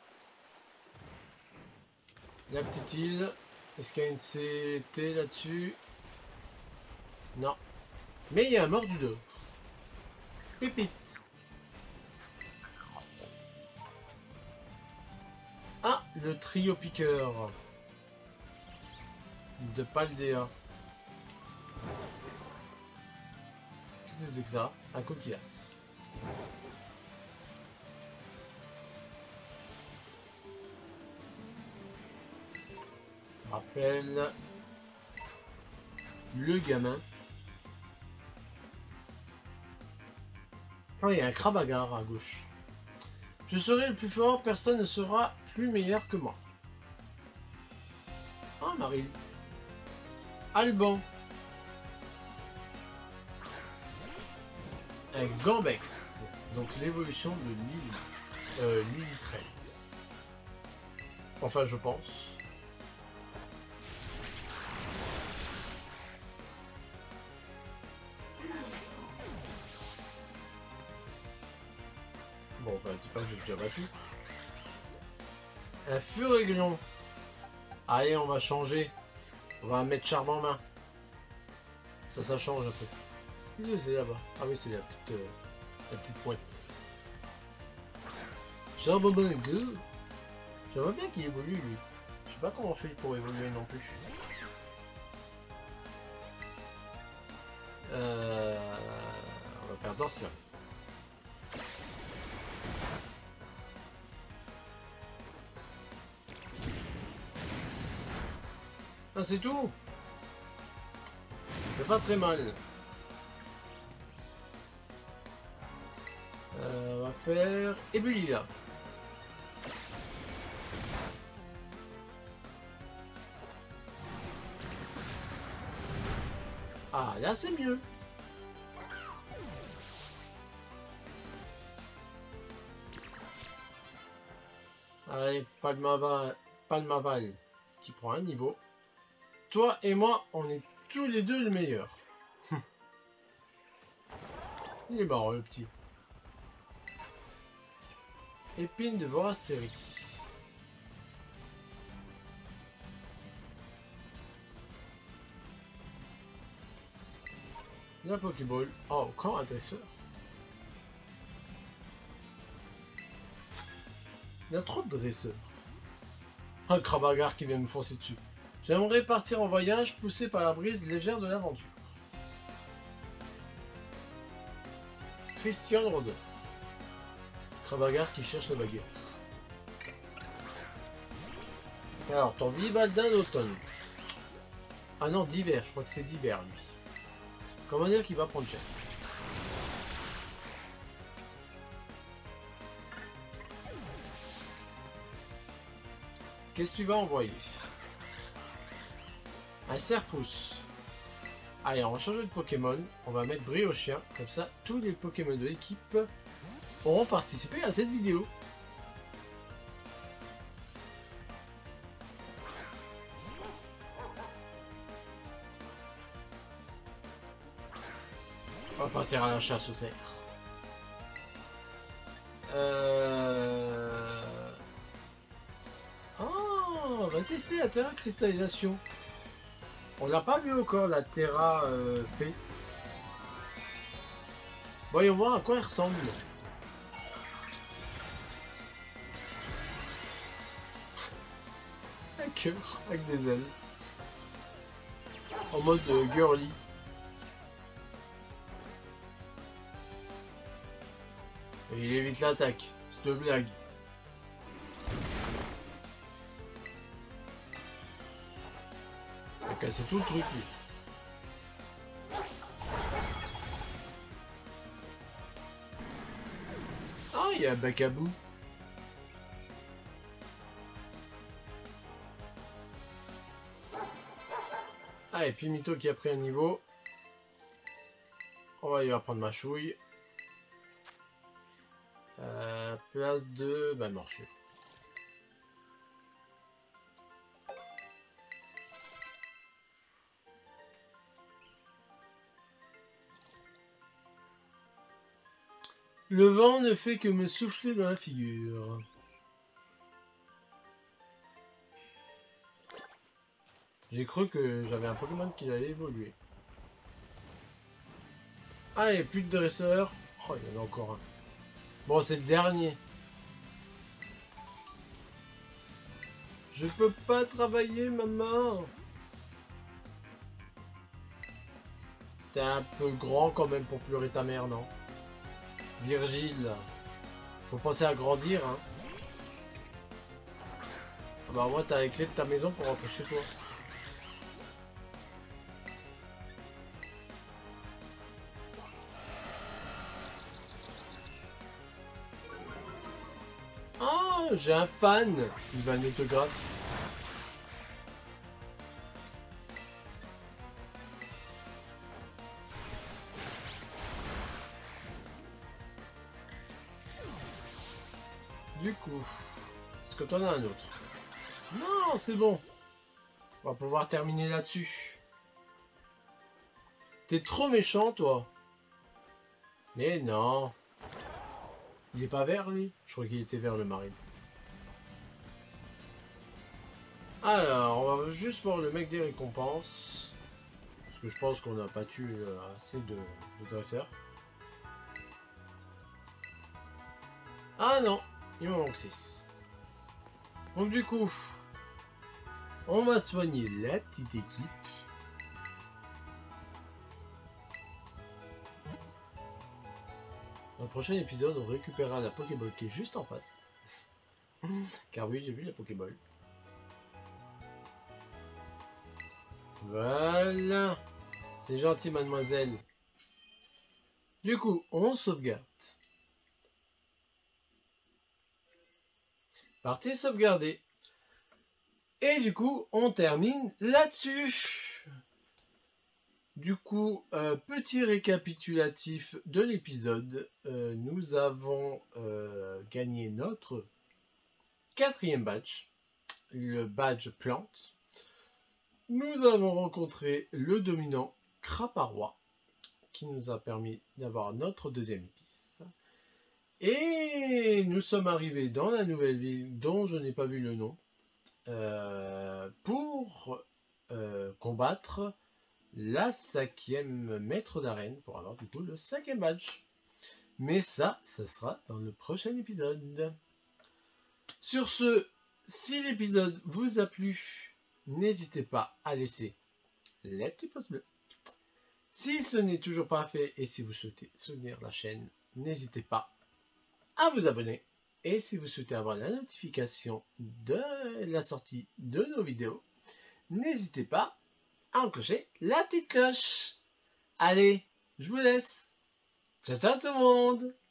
La petite île. Est-ce qu'il y a une CT là-dessus? Non. Mais il y a un Mordudor. Pépite. Ah, le trio piqueur. De Paldea. Qu'est-ce que c'est que ça? Un coquillasse. Rappelle le gamin. Oh, il y a un Krabagar à gauche. Je serai le plus fort, personne ne sera plus meilleur que moi. Ah, Marie. Alban. Un Gambex. Donc l'évolution de Lilitrail. Enfin, je pense. Bon, bah, dis pas que j'ai déjà battu. Un Furéglon. Allez, on va changer. On va mettre Charme en main. Ça change un peu. Qu'est-ce que c'est là-bas? Ah oui, c'est la petite pointe. Charme en main, go. J'aimerais bien qu'il évolue, lui. Je sais pas comment on fait pour évoluer non plus. On va faire danse là. Ah, c'est tout. C'est pas très mal. On va faire Ebullia. Ah, là c'est mieux. Allez, Palmaval qui prend un niveau. Toi et moi, on est tous les deux le meilleur. Il est marrant le petit. Épine de Vorastérie. La Pokéball. Oh, encore un dresseur. Il y a trop de dresseurs. Un Krabagar qui vient me foncer dessus. J'aimerais partir en voyage poussé par la brise légère de l'aventure. Christian Rodin. Krabagar qui cherche la baguette. Alors, ton Vivaldin d'automne. Ah non, d'hiver, je crois que c'est d'hiver lui. Comment dire qu'il va prendre cher? Qu'est-ce que tu vas envoyer? Un Serfousse. Allez, on va changer de Pokémon. On va mettre Briochien. Comme ça, tous les Pokémon de l'équipe auront participé à cette vidéo. On va partir à la chasse aux cerfs. Oh, on va tester la Terra cristallisation. On l'a pas vu encore, la Terra fait. Voyons voir à quoi elle ressemble. Un cœur avec des ailes. En mode girly. Et il évite l'attaque. C'est de blague. Il a cassé tout le truc lui. Ah, il y a un bac à bout. Ah, et puis Mito qui a pris un niveau. On va lui apprendre ma chouille. Place de... Bah, morsure. Le vent ne fait que me souffler dans la figure. J'ai cru que j'avais un Pokémon qui allait évoluer. Ah, et plus de dresseurs. Oh, il y en a encore un. Bon, c'est le dernier. Je peux pas travailler, maman. T'es un peu grand quand même pour pleurer ta mère, non? Virgile. Faut penser à grandir, hein. Ah bah moi, t'as les clés de ta maison pour rentrer chez toi. Ah, j'ai un fan. Il va un autographe. Du coup, est-ce que t'en as un autre? Non, c'est bon. On va pouvoir terminer là-dessus. T'es trop méchant, toi. Mais non. Il est pas vert, lui? Je crois qu'il était vert, le marine. Alors, on va juste voir le mec des récompenses. Parce que je pense qu'on n'a pas tué assez de dresseurs. Ah non, il m'en manque 6. Donc du coup, on va soigner la petite équipe. Dans le prochain épisode, on récupérera la Pokéball qui est juste en face. Car oui, j'ai vu la Pokéball. Voilà. C'est gentil, mademoiselle. Du coup, on sauvegarde. Partie sauvegardée. Et du coup, on termine là-dessus. Du coup, petit récapitulatif de l'épisode. Nous avons gagné notre 4e badge, le badge plante. Nous avons rencontré le dominant Craparois, qui nous a permis d'avoir notre 2e épice. Et nous sommes arrivés dans la nouvelle ville, dont je n'ai pas vu le nom, pour combattre la 5e maître d'arène, pour avoir du coup le 5e badge. Mais ça sera dans le prochain épisode. Sur ce, si l'épisode vous a plu, n'hésitez pas à laisser les petits pouces bleus. Si ce n'est toujours pas fait et si vous souhaitez soutenir la chaîne, n'hésitez pas à vous abonner. Et si vous souhaitez avoir la notification de la sortie de nos vidéos, n'hésitez pas à enclencher la petite cloche. Allez, je vous laisse. Ciao, ciao tout le monde!